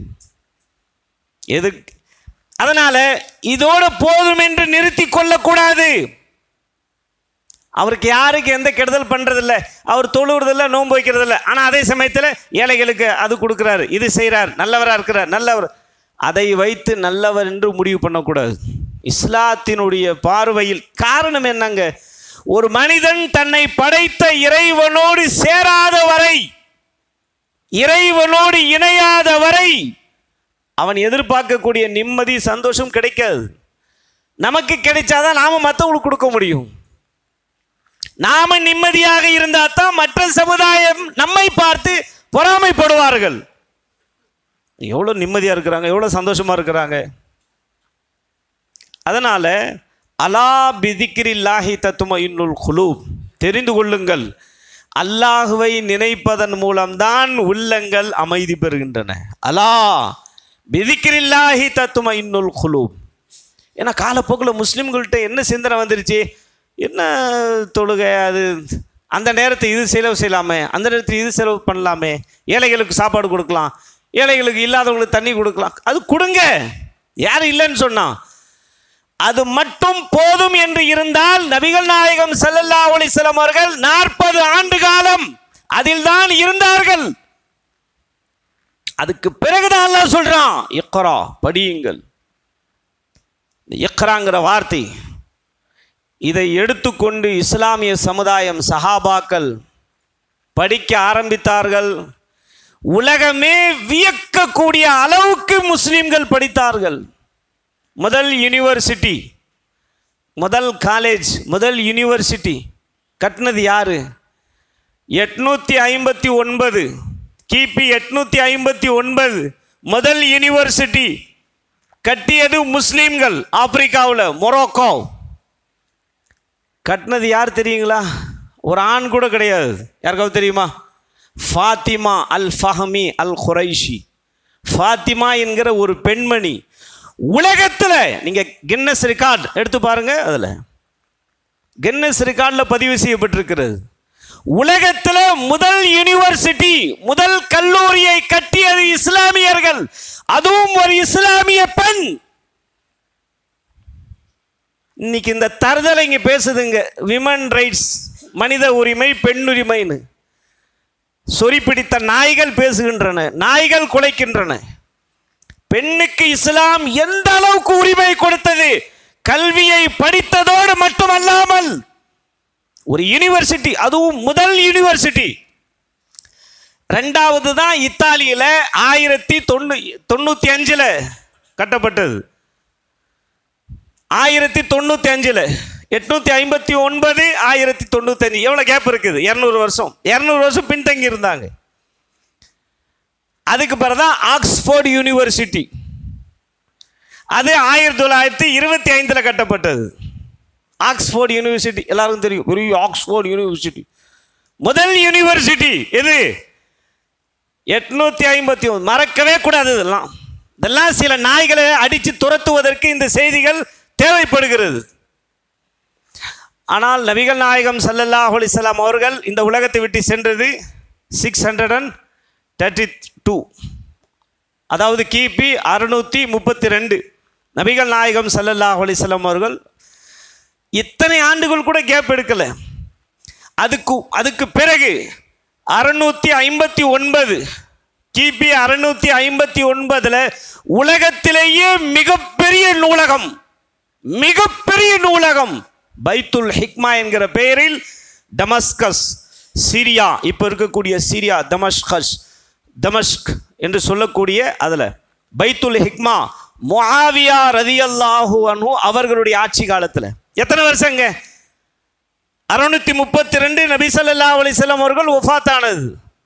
அதனால் இதோடு போதும் என்று நிறுத்தி கொள்ளக்கூடாது. அவருக்கு யாருக்கு எந்த கெடுதல் பண்ணுறதில்ல, அவர் தொழுகிறதில்ல, நோன்பு வைக்கிறதில்ல. ஆனால் அதே சமயத்தில் ஏழைகளுக்கு அது கொடுக்குறாரு, இது செய்கிறார், நல்லவராக இருக்கிறார், நல்லவர். அதை வைத்து நல்லவர் என்று முடிவு பண்ணக்கூடாது இஸ்லாத்தினுடைய பார்வையில். காரணம் என்னங்க? ஒரு மனிதன் தன்னை படைத்த இறைவனோடு சேராத வரை, இறைவனோடு இணையாத வரை அவன் எதிர்பார்க்கக்கூடிய நிம்மதி, சந்தோஷம் கிடைக்காது. நமக்கு கிடைச்சாதான் நாம மற்றவங்களுக்கு கொடுக்க முடியும். நாம நிம்மதியாக இருந்தால் தான் மற்ற சமுதாயம் நம்மை பார்த்து பொறாமைப்படுவார்கள். எவ்வளோ நிம்மதியாக இருக்கிறாங்க, எவ்வளோ சந்தோஷமாக இருக்கிறாங்க. அதனால் அலா பிதிக்ரில்லாஹி தத்மஇன்னுல் குலூப், தெரிந்து கொள்ளுங்கள், அல்லாஹுவை நினைப்பதன் மூலம்தான் உள்ளங்கள் அமைதி பெறுகின்றன. அலா பிதிக்ரில்லாஹி தத்மைனுல் குலூப். ஏன்னா காலப்போக்கில் முஸ்லீம்கள்கிட்ட என்ன சிந்தனை வந்துருச்சு, என்ன தொழுகை அது, அந்த நேரத்தை இது செலவு செய்யலாமே, அந்த நேரத்தில் இது செலவு பண்ணலாமே, ஏழைகளுக்கு சாப்பாடு கொடுக்கலாம், ஏழைகளுக்கு இல்லாதவங்களுக்கு தண்ணி கொடுக்கலாம், அது கொடுங்க, யாரும் இல்லைன்னு சொன்னான். அது மட்டும் போதும் என்று இருந்தால் நபிகள் நாயகம் ஸல்லல்லாஹு அலைஹி வஸல்லம் அவர்கள் 40 ஆண்டு காலம் அதில் தான் இருந்தார்கள். அதுக்கு பிறகுதான் அல்லாஹ் சொல்றான், இக்ரா, படியுங்கள். இக்ராங்கிற வார்த்தை இதை எடுத்துக்கொண்டு இஸ்லாமிய சமுதாயம் சஹாபாக்கள் படிக்க ஆரம்பித்தார்கள். உலகமே வியக்கக்கூடிய அளவுக்கு முஸ்லிம்கள் படித்தார்கள். முதல் யூனிவர்சிட்டி, முதல் காலேஜ், முதல் யூனிவர்சிட்டி கட்டினது யாரு? 859, கிபி 859 முதல் யூனிவர்சிட்டி கட்டியது முஸ்லீம்கள். ஆப்பிரிக்காவில் மொரோக்கோ. கட்டினது யார் தெரியுங்களா? ஒரு ஆண் கூட கிடையாது. யாருக்காவது தெரியுமா? ஃபாத்திமா அல் ஃபஹமி அல் குரைஷி. ஃபாத்திமா என்கிற ஒரு பெண்மணி. உலகத்தில் நீங்கள் கின்னஸ் ரெக்கார்ட் எடுத்து பாருங்க, அதில் கின்னஸ் ரெக்கார்டில் பதிவு செய்யப்பட்டிருக்கிறது. உலகத்தில் முதல் யூனிவர்சிட்டி, முதல் கல்லூரியை கட்டியது இஸ்லாமியர்கள், அதுவும் ஒரு இஸ்லாமிய பெண். இன்னைக்கு இந்த தருதலை இங்கே பேசுதுங்க, விமன் ரைட்ஸ், மனித உரிமை, பெண்ணுரிமைன்னு. சொறி பிடித்த நாய்கள் பேசுகின்றன, நாய்கள் குலைக்கின்றன. பெண்ணுக்கு இஸ்லாம் எந்த அளவுக்கு உரிமை கொடுத்தது, கல்வியை படித்ததோடு மட்டுமல்லாமல் ஒரு யூனிவர்சிட்டி, அதுவும் முதல் யூனிவர்சிட்டி. ரெண்டாவது தான் இத்தாலியில் 1095 கட்டப்பட்டது. 1095, 859, 1095, எவ்வளோ கேப் இருக்குது? 200 வருஷம். 200 வருஷம் பின்தங்கி இருந்தாங்க. அதுக்கு பிறகு தான் ஆக்ஸ்போர்ட் யூனிவர்சிட்டி, அது 1925 கட்டப்பட்டது. ஆக்ஸ்போர்ட் யூனிவர்சிட்டி எல்லாருக்கும் தெரியும், பெரிய ஆக்ஸ்போர்ட் யூனிவர்சிட்டி. முதல் யூனிவர்சிட்டி எது? 851. மறக்கவே கூடாது. இதெல்லாம் சில நாய்களை அடித்து துரத்துவதற்கு இந்த செய்திகள் தேவைப்படுகிறது. ஆனால் நபிகள் நாயகம் ஸல்லல்லாஹு அலைஹி வஸல்லம் அவர்கள் இந்த உலகத்தை விட்டு சென்றது 632, அதாவது கிபி 632. நபிகள் நாயகம் ஸல்லல்லாஹு அலைஹி வஸல்லம் அவர்கள் இத்தனை ஆண்டுகள் கூட கேப் எடுக்கல. அதுக்கு பிறகு 659, கிபி 659 உலகத்திலேயே மிகப்பெரிய நூலகம் பைத்துல் ஹிக்மா என்கிற பெயரில் டமஸ்கஸ், சிரியா, இப்போ இருக்கக்கூடிய சிரியா, தமஸ்க் என்று சொல்லக்கூடிய அதில் பைத்துல் ஹிக்மா முஆவியா ரலியல்லாஹு அன்ஹு அவர்களுடைய ஆட்சி காலத்தில் எத்தனை வருஷங்க? 632 நபி ஸல்லல்லாஹு அலைஹி வஸல்லம் அவர்கள் வஃபாத் ஆனது.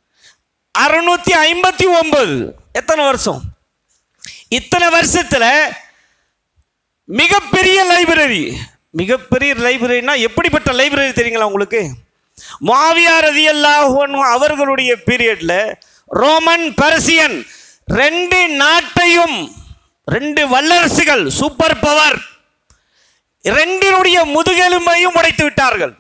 659 எத்தனை வருஷம்? இத்தனை வருஷத்தில் மிகப்பெரிய லைப்ரரினா எப்படிப்பட்ட லைப்ரரி தெரியுங்களா உங்களுக்கு? முஆவியா ரலியல்லாஹு அன்ஹு அவர்களுடைய பீரியட்ல ரோமன், பர்சியன் 2 நாட்டையும், 2 வல்லரசுகள், சூப்பர் பவர், 2னுடைய முதுகெலும்பையும் உடைத்து விட்டார்கள்.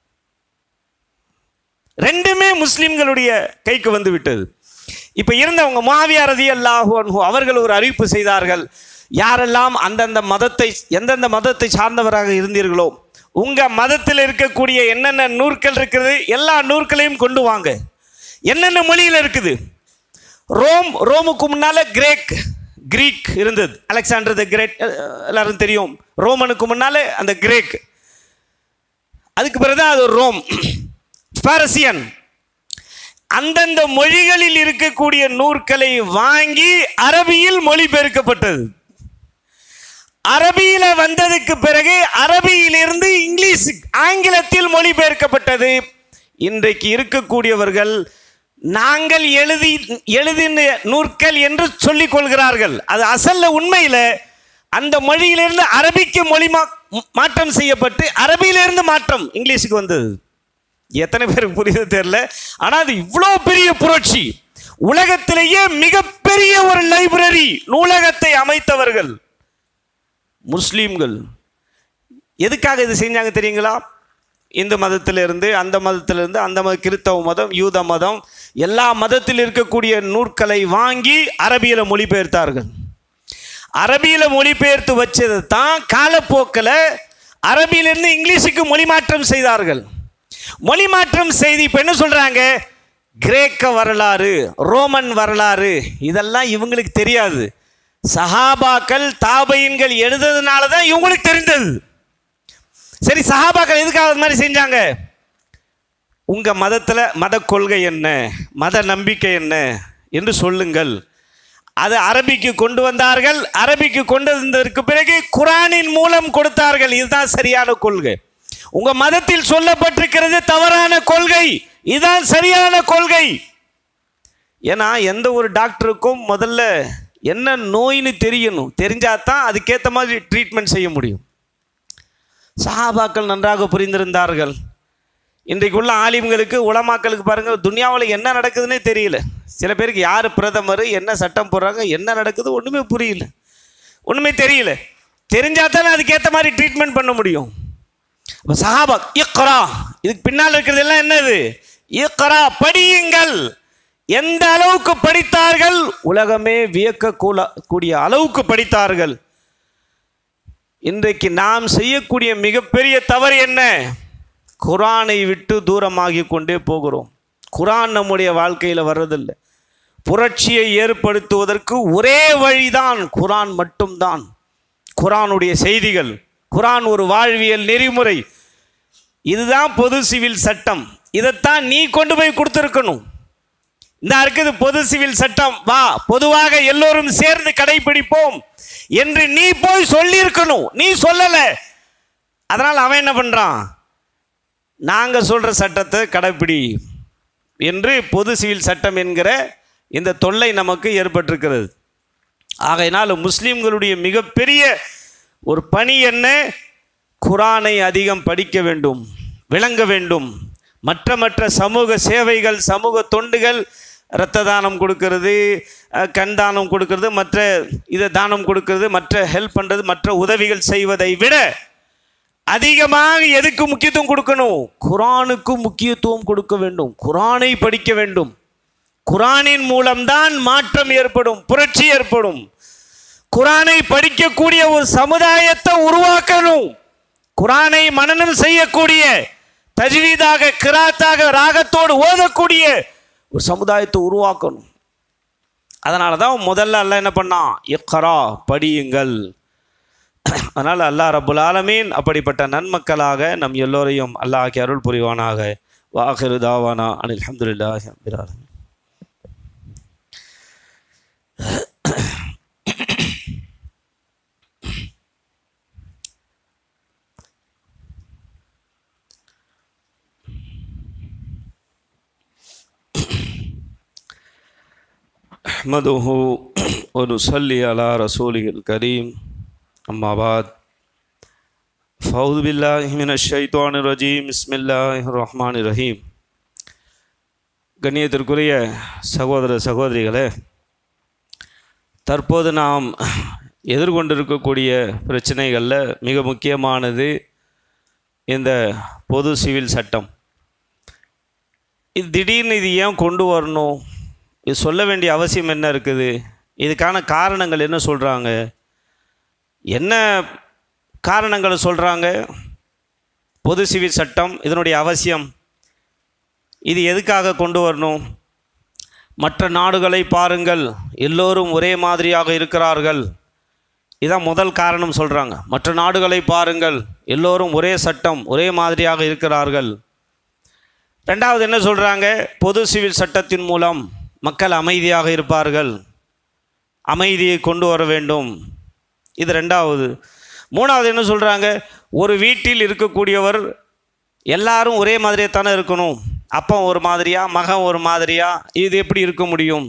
2மே முஸ்லிம்களுடைய கைக்கு வந்து விட்டது. இப்போ இருந்தவங்க முஆவியா ரலியல்லாஹு அன்ஹு அவர்கள் ஒரு அறிவிப்பு செய்தார்கள், யாரெல்லாம் எந்தெந்த மதத்தை சார்ந்தவராக இருந்தீர்களோ, உங்கள் மதத்தில் இருக்கக்கூடிய என்னென்ன நூற்கள் இருக்குது எல்லா நூற்களையும் கொண்டு வாங்க. என்னென்ன மொழியில் இருக்குது? ரோமுக்கு முன்னால் கிரீக் இருந்தது, அலெக்சாண்டர் தி கிரேட் எல்லாரும் தெரியும். ரோமனுக்கு முன்னால் அந்த கிரேக், அதுக்கு பிறகு அது ரோம், பர்சியன். அந்தந்த மொழிகளில் இருக்கக்கூடிய நூற்களை வாங்கி அரபியில் மொழிபெயர்க்கப்பட்டது. அரபியில் வந்ததுக்கு பிறகு அரபியிலிருந்து இங்கிலீஷ், ஆங்கிலத்தில் மொழிபெயர்க்கப்பட்டது. இன்றைக்கு இருக்கக்கூடியவர்கள் நாங்கள் எழுதின நூற்கள் என்று சொல்லிக் கொள்கிறார்கள். அது அசல்ல உண்மையில் அந்த மொழியிலிருந்து அரபிக்கு மொழி மாற்றம் செய்யப்பட்டு அரபியிலிருந்து மாற்றம் இங்கிலீஷுக்கு வந்தது. எத்தனை பேருக்கு புரியுது தெரியல. ஆனால் அது இவ்வளோ பெரிய புரட்சி. உலகத்திலேயே மிகப்பெரிய ஒரு லைப்ரரி நூலகத்தை அமைத்தவர்கள் முஸ்லீம்கள். எதுக்காக இது செஞ்சாங்க தெரியுங்களா? இந்து மதத்திலிருந்து அந்த மதத்திலிருந்து அந்த கிறிஸ்தவ மதம், யூத மதம், எல்லா மதத்தில் இருக்கக்கூடிய நூற்களை வாங்கி அரபியில் மொழிபெயர்த்தார்கள். அரபியில் மொழிபெயர்த்து வச்சது தான் காலப்போக்கில் அரபியிலிருந்து இங்கிலீஷுக்கு மொழிமாற்றம் செய்தார்கள். மொழிமாற்றம் செய்து இப்போ என்ன சொல்கிறாங்க? கிரேக்க வரலாறு, ரோமன் வரலாறு, இதெல்லாம் இவங்களுக்கு தெரியாது. சஹாபாக்கள் தாபையின்கள் எழுதுறதுனால தான் இவங்களுக்கு தெரிந்தது. சரி, சஹாபாக்கள் எதுக்காக அது மாதிரி செஞ்சாங்க? உங்கள் மதத்தில் மத கொள்கை என்ன, மத நம்பிக்கை என்ன என்று சொல்லுங்கள். அது அரபிக்கு கொண்டு வந்தார்கள். அரபிக்கு கொண்டு வந்ததற்கு பிறகு குரானின் மூலம் கொடுத்தார்கள். இதுதான் சரியான கொள்கை. உங்கள் மதத்தில் சொல்லப்பட்டிருக்கிறது தவறான கொள்கை, இதுதான் சரியான கொள்கை. ஏன்னா எந்த ஒரு டாக்டருக்கும் முதல்ல என்ன நோயின்னு தெரியணும். தெரிஞ்சாதான் அதுக்கேற்ற மாதிரி ட்ரீட்மெண்ட் செய்ய முடியும். சஹாபாக்கள் நன்றாக புரிந்திருந்தார்கள். இன்றைக்குள்ள ஆலிம்களுக்கு, உலமாக்களுக்கு பாருங்கள், துனியாவில் என்ன நடக்குதுன்னே தெரியல. சில பேருக்கு யார் பிரதமர், என்ன சட்டம் போடுறாங்க, என்ன நடக்குது ஒன்றுமே புரியல, ஒன்றுமே தெரியல. தெரிஞ்சால் தானே அதுக்கேற்ற மாதிரி ட்ரீட்மெண்ட் பண்ண முடியும். இப்போ சஹாபா இக்ரா, இதுக்கு பின்னால் இருக்கிறது எல்லாம் என்னது? இக்ரா, படியுங்கள். எந்த அளவுக்கு படித்தார்கள்? உலகமே வியக்கக்கூடிய அளவுக்கு படித்தார்கள். இன்றைக்கு நாம் செய்யக்கூடிய மிகப்பெரிய தவறு என்ன? குரானை விட்டு தூரமாகி கொண்டே போகிறோம். குரான் நம்முடைய வாழ்க்கையில் வர்றதில்லை. புரட்சியை ஏற்படுத்துவதற்கு ஒரே வழிதான் குரான் மட்டும்தான். குரானுடைய செய்திகள், குரான் ஒரு வாழ்வியல் நெறிமுறை. இதுதான் பொது சிவில் சட்டம். இதைத்தான் நீ கொண்டு போய் கொடுத்துருக்கணும். இந்த இருக்குது பொது சிவில் சட்டம், வா பொதுவாக எல்லோரும் சேர்ந்து கடைபிடிப்போம் என்று நீ போய் சொல்லியிருக்கணும். நீ சொல்லலை. அதனால் அவன் என்ன பண்ணுறான்? நாங்கள் சொல்கிற சட்டத்தை கடைப்பிடி என்று பொது சிவில் சட்டம் என்கிற இந்த தொல்லை நமக்கு ஏற்பட்டிருக்கிறது. ஆகையினால் முஸ்லீம்களுடைய மிகப்பெரிய ஒரு பணி என்ன? குரானை அதிகம் படிக்க வேண்டும், விளங்க வேண்டும். மற்ற சமூக சேவைகள், சமூக தொண்டுகள், இரத்த தானம் கொடுக்கறது, கண் தானம் கொடுக்கறது, மற்ற இதை தானம் கொடுக்கறது, மற்ற ஹெல்ப் பண்ணுறது, மற்ற உதவிகள் செய்வதை விட அதிகமாக எதுக்கு முக்கியத்துவம் கொடுக்கணும்? குரானுக்கு முக்கியத்துவம் கொடுக்க வேண்டும். குரானை படிக்க வேண்டும். குரானின் மூலம்தான் மாற்றம் ஏற்படும், புரட்சி ஏற்படும். குரானை படிக்கக்கூடிய ஒரு சமுதாயத்தை உருவாக்கணும். குரானை மனனம் செய்யக்கூடிய, தஜ்வீதாக, கிராத்தாக, ராகத்தோடு ஓதக்கூடிய ஒரு சமுதாயத்தை உருவாக்கணும். அதனால தான் முதல்ல அல்லாஹ் என்ன பண்ணான்? இக்ரா, படியுங்கள். அதனால் அல்லாஹ் ரப்புல் ஆலமீன் அப்படிப்பட்ட நன்மக்களாக நம் எல்லோரையும் அல்லாஹ்க்கு அருள் புரிவானாக. வாஹிரு தாவானா அனில் ஹம்துலில்லாஹி ரப்பில் ஆலமீன். அஹ்மதுஹு வ நுஸல்லி அலா ரசூலில் கரீம். அம்மா பாத். ஃபௌது பில்லாஹி மினஷ் ஷைத்தானிர் ரஜீம். பிஸ்மில்லாஹிர் ரஹ்மானிர் ரஹீம். கண்ணியத்திற்குரிய சகோதர சகோதரிகளே, தற்போது நாம் எதிர்கொண்டிருக்கக்கூடிய பிரச்சனைகளில் மிக முக்கியமானது இந்த பொது சிவில் சட்டம். இது திடீர்னு இது ஏன் கொண்டு வரணும்? இது சொல்ல வேண்டிய அவசியம் என்ன இருக்குது? இதுக்கான காரணங்கள் என்ன சொல்கிறாங்க? என்ன காரணங்களை சொல்கிறாங்க? பொது சிவில் சட்டம் இதனுடைய அவசியம், இது எதுக்காக கொண்டு வரணும்? மற்ற நாடுகளை பாருங்கள், எல்லோரும் ஒரே மாதிரியாக இருக்கிறார்கள். இதான் முதல் காரணம் சொல்கிறாங்க. மற்ற நாடுகளை பாருங்கள், எல்லோரும் ஒரே சட்டம், ஒரே மாதிரியாக இருக்கிறார்கள். ரெண்டாவது என்ன சொல்கிறாங்க? பொது சிவில் சட்டத்தின் மூலம் மக்கள் அமைதியாக இருப்பார்கள், அமைதியை கொண்டு வர வேண்டும். இது ரெண்டாவது. மூணாவது என்ன சொல்கிறாங்க? ஒரு வீட்டில் இருக்கக்கூடியவர் எல்லாரும் ஒரே மாதிரியே தானே இருக்கணும். அப்பன் ஒரு மாதிரியா, மகன் ஒரு மாதிரியா, இது எப்படி இருக்க முடியும்?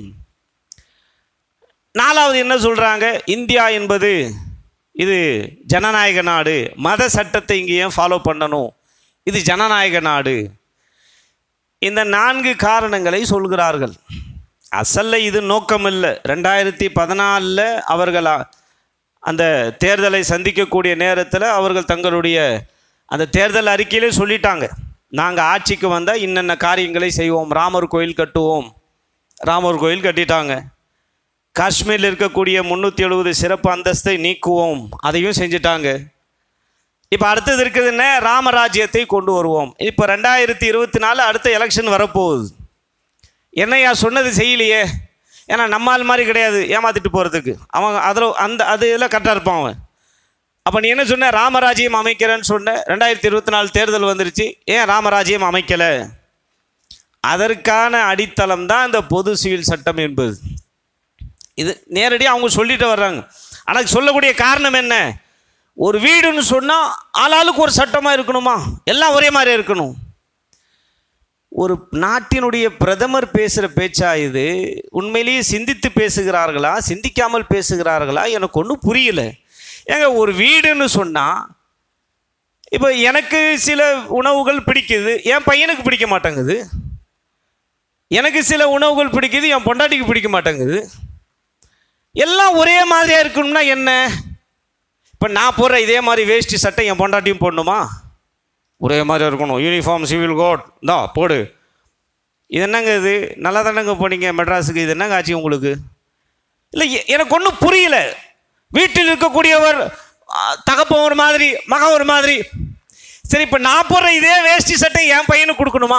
நாலாவது என்ன சொல்கிறாங்க? இந்தியா என்பது இது ஜனநாயக நாடு, மத சட்டத்தை இங்கே ஏன் ஃபாலோ பண்ணணும்? இது ஜனநாயக நாடு. இந்த 4 காரணங்களை சொல்கிறார்கள். அசல்ல இது நோக்கம் இல்லை. 2014 அவர்கள் அந்த தேர்தலை சந்திக்கக்கூடிய நேரத்தில் அவர்கள் தங்களுடைய அந்த தேர்தல் அறிக்கையிலே சொல்லிட்டாங்க, நாங்கள் ஆட்சிக்கு வந்தால் இன்னென்ன காரியங்களை செய்வோம், ராமர் கோயில் கட்டுவோம். ராமர் கோயில் கட்டிட்டாங்க. காஷ்மீரில் இருக்கக்கூடிய 370 சிறப்பு அந்தஸ்தை நீக்குவோம், அதையும் செஞ்சிட்டாங்க. இப்போ அடுத்தது இருக்குதுன்னு ராமராஜ்யத்தை கொண்டு வருவோம். இப்போ 2024 அடுத்த எலெக்ஷன் வரப்போகுது. என்னையா சொன்னது செய்யலையே, ஏன்னா நம்மால் மாதிரி கிடையாது ஏமாற்றிட்டு போகிறதுக்கு. அவன் அது எல்லாம் கரெக்டாக இருப்பான் அவன். அப்போ நீ என்ன சொன்ன, ராமராஜ்யம் அமைக்கிறேன்னு சொன்ன. 2024 தேர்தல் வந்துருச்சு, ஏன் ராமராஜ்யம் அமைக்கலை? அதற்கான அடித்தளம் தான் இந்த பொது சிவில் சட்டம் என்பது. இது நேரடியாக அவங்க சொல்லிட்டு வர்றாங்க. ஆனால் சொல்லக்கூடிய காரணம் என்ன, ஒரு வீடுன்னு சொன்னால் ஆளாளுக்கு ஒரு சட்டமாக இருக்கணுமா, எல்லாம் ஒரே மாதிரி இருக்கணும். ஒரு நாட்டினுடைய பிரதமர் பேசுகிற பேச்சா இது? உண்மையிலேயே சிந்தித்து பேசுகிறார்களா, சிந்திக்காமல் பேசுகிறார்களா, எனக்கு ஒன்றும் புரியல. ஏங்க ஒரு வீடுன்னு சொன்னால், இப்போ எனக்கு சில உணவுகள் பிடிக்குது, என் பையனுக்கு பிடிக்க மாட்டேங்குது. எனக்கு சில உணவுகள் பிடிக்குது, என் பொண்டாட்டிக்கு பிடிக்க மாட்டேங்குது. எல்லாம் ஒரே மாதிரியாக இருக்கணும்னா என்ன? இப்போ நான் போடுற இதே மாதிரி வேஷ்டி சட்டை என் பொண்டாட்டியும் போடணுமா? ஒரே மாதிரி இருக்கணும். யூனிஃபார்ம் சிவில் கோட் தான் போடு. இது என்னங்க, இது நல்லா தானங்க போனீங்க மெட்ராஸுக்கு, இது என்னங்க ஆச்சு உங்களுக்கு? இல்லை, எனக்கு ஒன்றும் புரியல. வீட்டில் இருக்கக்கூடியவர் தகப்பன் ஒரு மாதிரி, மகன் ஒரு மாதிரி. சரி, இப்போ நான் போடுற இதே வேஷ்டி சட்டை என் பையனுக்கு கொடுக்கணுமா?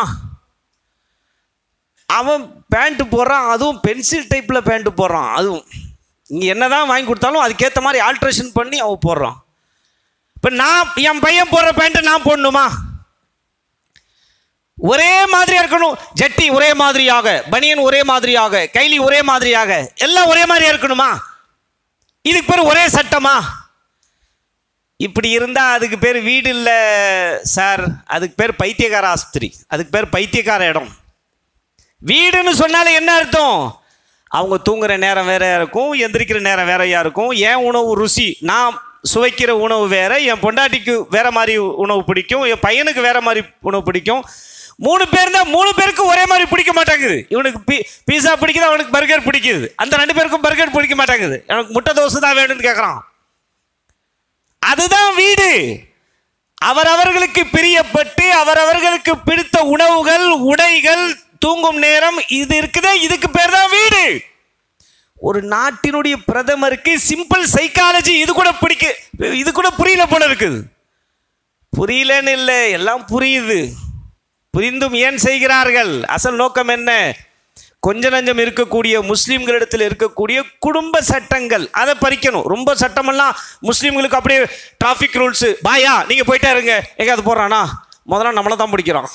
அவன் பேண்ட்டு போடுறான், அதுவும் பென்சில் டைப்பில் பேண்ட்டு போடுறான். அதுவும் இங்கே என்ன தான் வாங்கி கொடுத்தாலும் அதுக்கேற்ற மாதிரி ஆல்ட்ரேஷன் பண்ணி அவன் போடுறான். இப்போ நான் என் பையன் போடுற பேண்ட்டை நான் போடணுமா? ஒரே மாதிரியாக இருக்கணும். ஜட்டி ஒரே மாதிரியாக, பனியன் ஒரே மாதிரியாக, கைலி ஒரே மாதிரியாக, எல்லாம் ஒரே மாதிரியாக இருக்கணுமா? இதுக்கு பேர் ஒரே சட்டமா? இப்படி இருந்தால் அதுக்கு பேர் வீடு இல்லை சார், அதுக்கு பேர் பைத்தியக்கார ஆஸ்பத்திரி, அதுக்கு பேர் பைத்தியக்கார இடம். வீடுன்னு சொன்னாலே என்ன அர்த்தம்? அவங்க தூங்குகிற நேரம் வேறையாக இருக்கும், எந்திரிக்கிற நேரம் வேறையாக இருக்கும். என் உணவு ருசி, நான் சுவைக்கிற உணவு வேறு, என் பொண்டாட்டிக்கு வேறு மாதிரி உணவு பிடிக்கும், என் பையனுக்கு வேறு மாதிரி உணவு பிடிக்கும். 3 பேர் தான், 3 பேருக்கு ஒரே மாதிரி பிடிக்க மாட்டேங்குது. இவனுக்கு பீஸா பிடிக்குது, அவனுக்கு பர்கர் பிடிக்குது. அந்த 2 பேருக்கும் பர்கர் பிடிக்க மாட்டேங்குது, எனக்கு முட்டை தோசை தான் வேணும்னு கேட்குறான். அதுதான் வீடு. அவரவர்களுக்கு பிரியப்பட்டு அவரவர்களுக்கு பிடித்த உணவுகள், உடைகள், தூங்கும் நேரம், இது இருக்குதே, இதுக்கு பேர் தான் வீடு. ஒரு நாட்டினுடைய பிரதமருக்கு சிம்பிள் சைக்காலஜி இது கூட புரியல போல இருக்குது. புரியலன்னு இல்லை, எல்லாம் புரியுது. புரிந்தும் ஏன் செய்கிறார்கள்? அசல் நோக்கம் என்ன? கொஞ்ச நஞ்சம் இருக்கக்கூடிய முஸ்லீம்களிடத்தில் இருக்கக்கூடிய குடும்ப சட்டங்கள், அதை பறிக்கணும். ரொம்ப சட்டமெல்லாம் முஸ்லீம்களுக்கு அப்படியே டிராஃபிக் ரூல்ஸு, பாயா நீங்கள் போயிட்டே இருங்க, எங்கேயாவது போடுறானா முதல்ல நம்மளை தான் பிடிக்கிறோம்.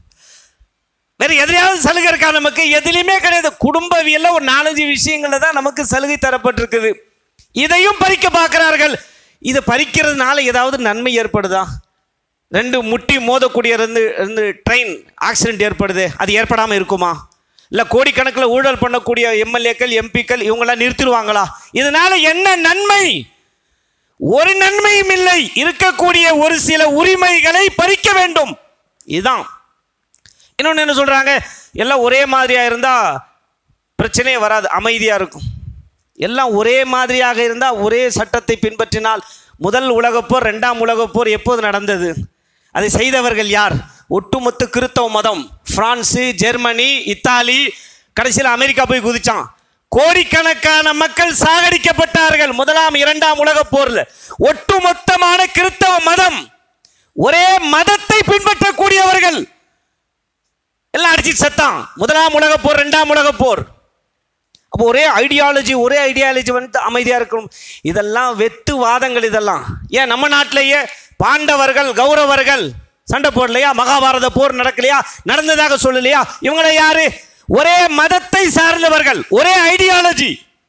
வேறு எதிலையாவது சலுகை இருக்கா? நமக்கு எதுலையுமே கிடையாது. குடும்பவியல்ல ஒரு 4-5 விஷயங்கள்ல தான் நமக்கு சலுகை தரப்பட்டிருக்குது. இதையும் பறிக்க பார்க்கிறார்கள். இதை பறிக்கிறதுனால ஏதாவது நன்மை ஏற்படுதா? 2 முட்டி மோதக்கூடிய ட்ரெயின் ஆக்சிடென்ட் ஏற்படுது, அது ஏற்படாமல் இருக்குமா? இல்லை கோடிக்கணக்கில் ஊழல் பண்ணக்கூடிய எம்எல்ஏக்கள், எம்பிக்கள் இவங்களாம் நிறுத்திடுவாங்களா? இதனால என்ன நன்மை? ஒரு நன்மையும் இல்லை. இருக்கக்கூடிய ஒரு சில உரிமைகளை பறிக்க வேண்டும். இதுதான். இன்னொன்று என்ன சொல்கிறாங்க, எல்லாம் ஒரே மாதிரியாக இருந்தால் பிரச்சனையே வராது, அமைதியாக இருக்கும். எல்லாம் ஒரே மாதிரியாக இருந்தால், ஒரே சட்டத்தை பின்பற்றினால். முதல் உலகப்போர், 2ஆம் உலகப்போர் எப்போது நடந்தது? அதை செய்தவர்கள் யார்? ஒட்டுமொத்த கிறிஸ்தவ மதம். பிரான்ஸு, ஜெர்மனி, இத்தாலி, கடைசியில் அமெரிக்கா போய் குதிச்சான். கோடிக்கணக்கான மக்கள் சாகடிக்கப்பட்டார்கள் 1ஆம் 2ஆம் உலகப் போர்ல. ஒட்டுமொத்தமான கிறிஸ்தவ மதம், ஒரே மதத்தை பின்பற்றக்கூடியவர்கள் எல்லாம் அடிச்சு செத்தான். 1ஆம் உலகப் போர், 2ஆம் உலகப் போர். அப்போ ஒரே ஐடியாலஜி வந்து அமைதியாக இருக்கணும். இதெல்லாம் வெத்து வாதங்கள். இதெல்லாம் ஏன் நம்ம நாட்டிலேயே பாண்டவர்கள், கௌரவர்கள் சண்டை போடலையா? மகாபாரத போர் நடக்கலையா? நடந்ததாக சொல்லலையா? இவங்கள யாரு? ஒரே மதத்தை சார்ந்தவர்கள், ஒரே ஐடியாலஜி.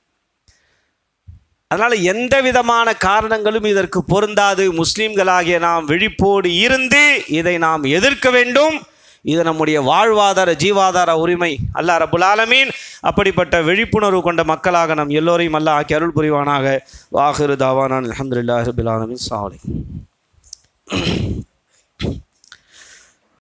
அதனால எந்த விதமான காரணங்களும் இதற்கு பொருந்தாது. முஸ்லிம்களாகிய நாம் விழிப்போடு இருந்து இதை நாம் எதிர்க்க வேண்டும். இது நம்முடைய வாழ்வாதார, ஜீவாதார உரிமை. அல்லாஹ் ரப்புல் ஆலமீன் அப்படிப்பட்ட விழிப்புணர்வு கொண்ட மக்களாக நம் எல்லோரையும் அல்லாஹ் ஆக்கி அருள் புரிவானாக. வாஹிரு தாவானா அல்ஹம்துலில்லாஹி ரப்பில் ஆலமீன்.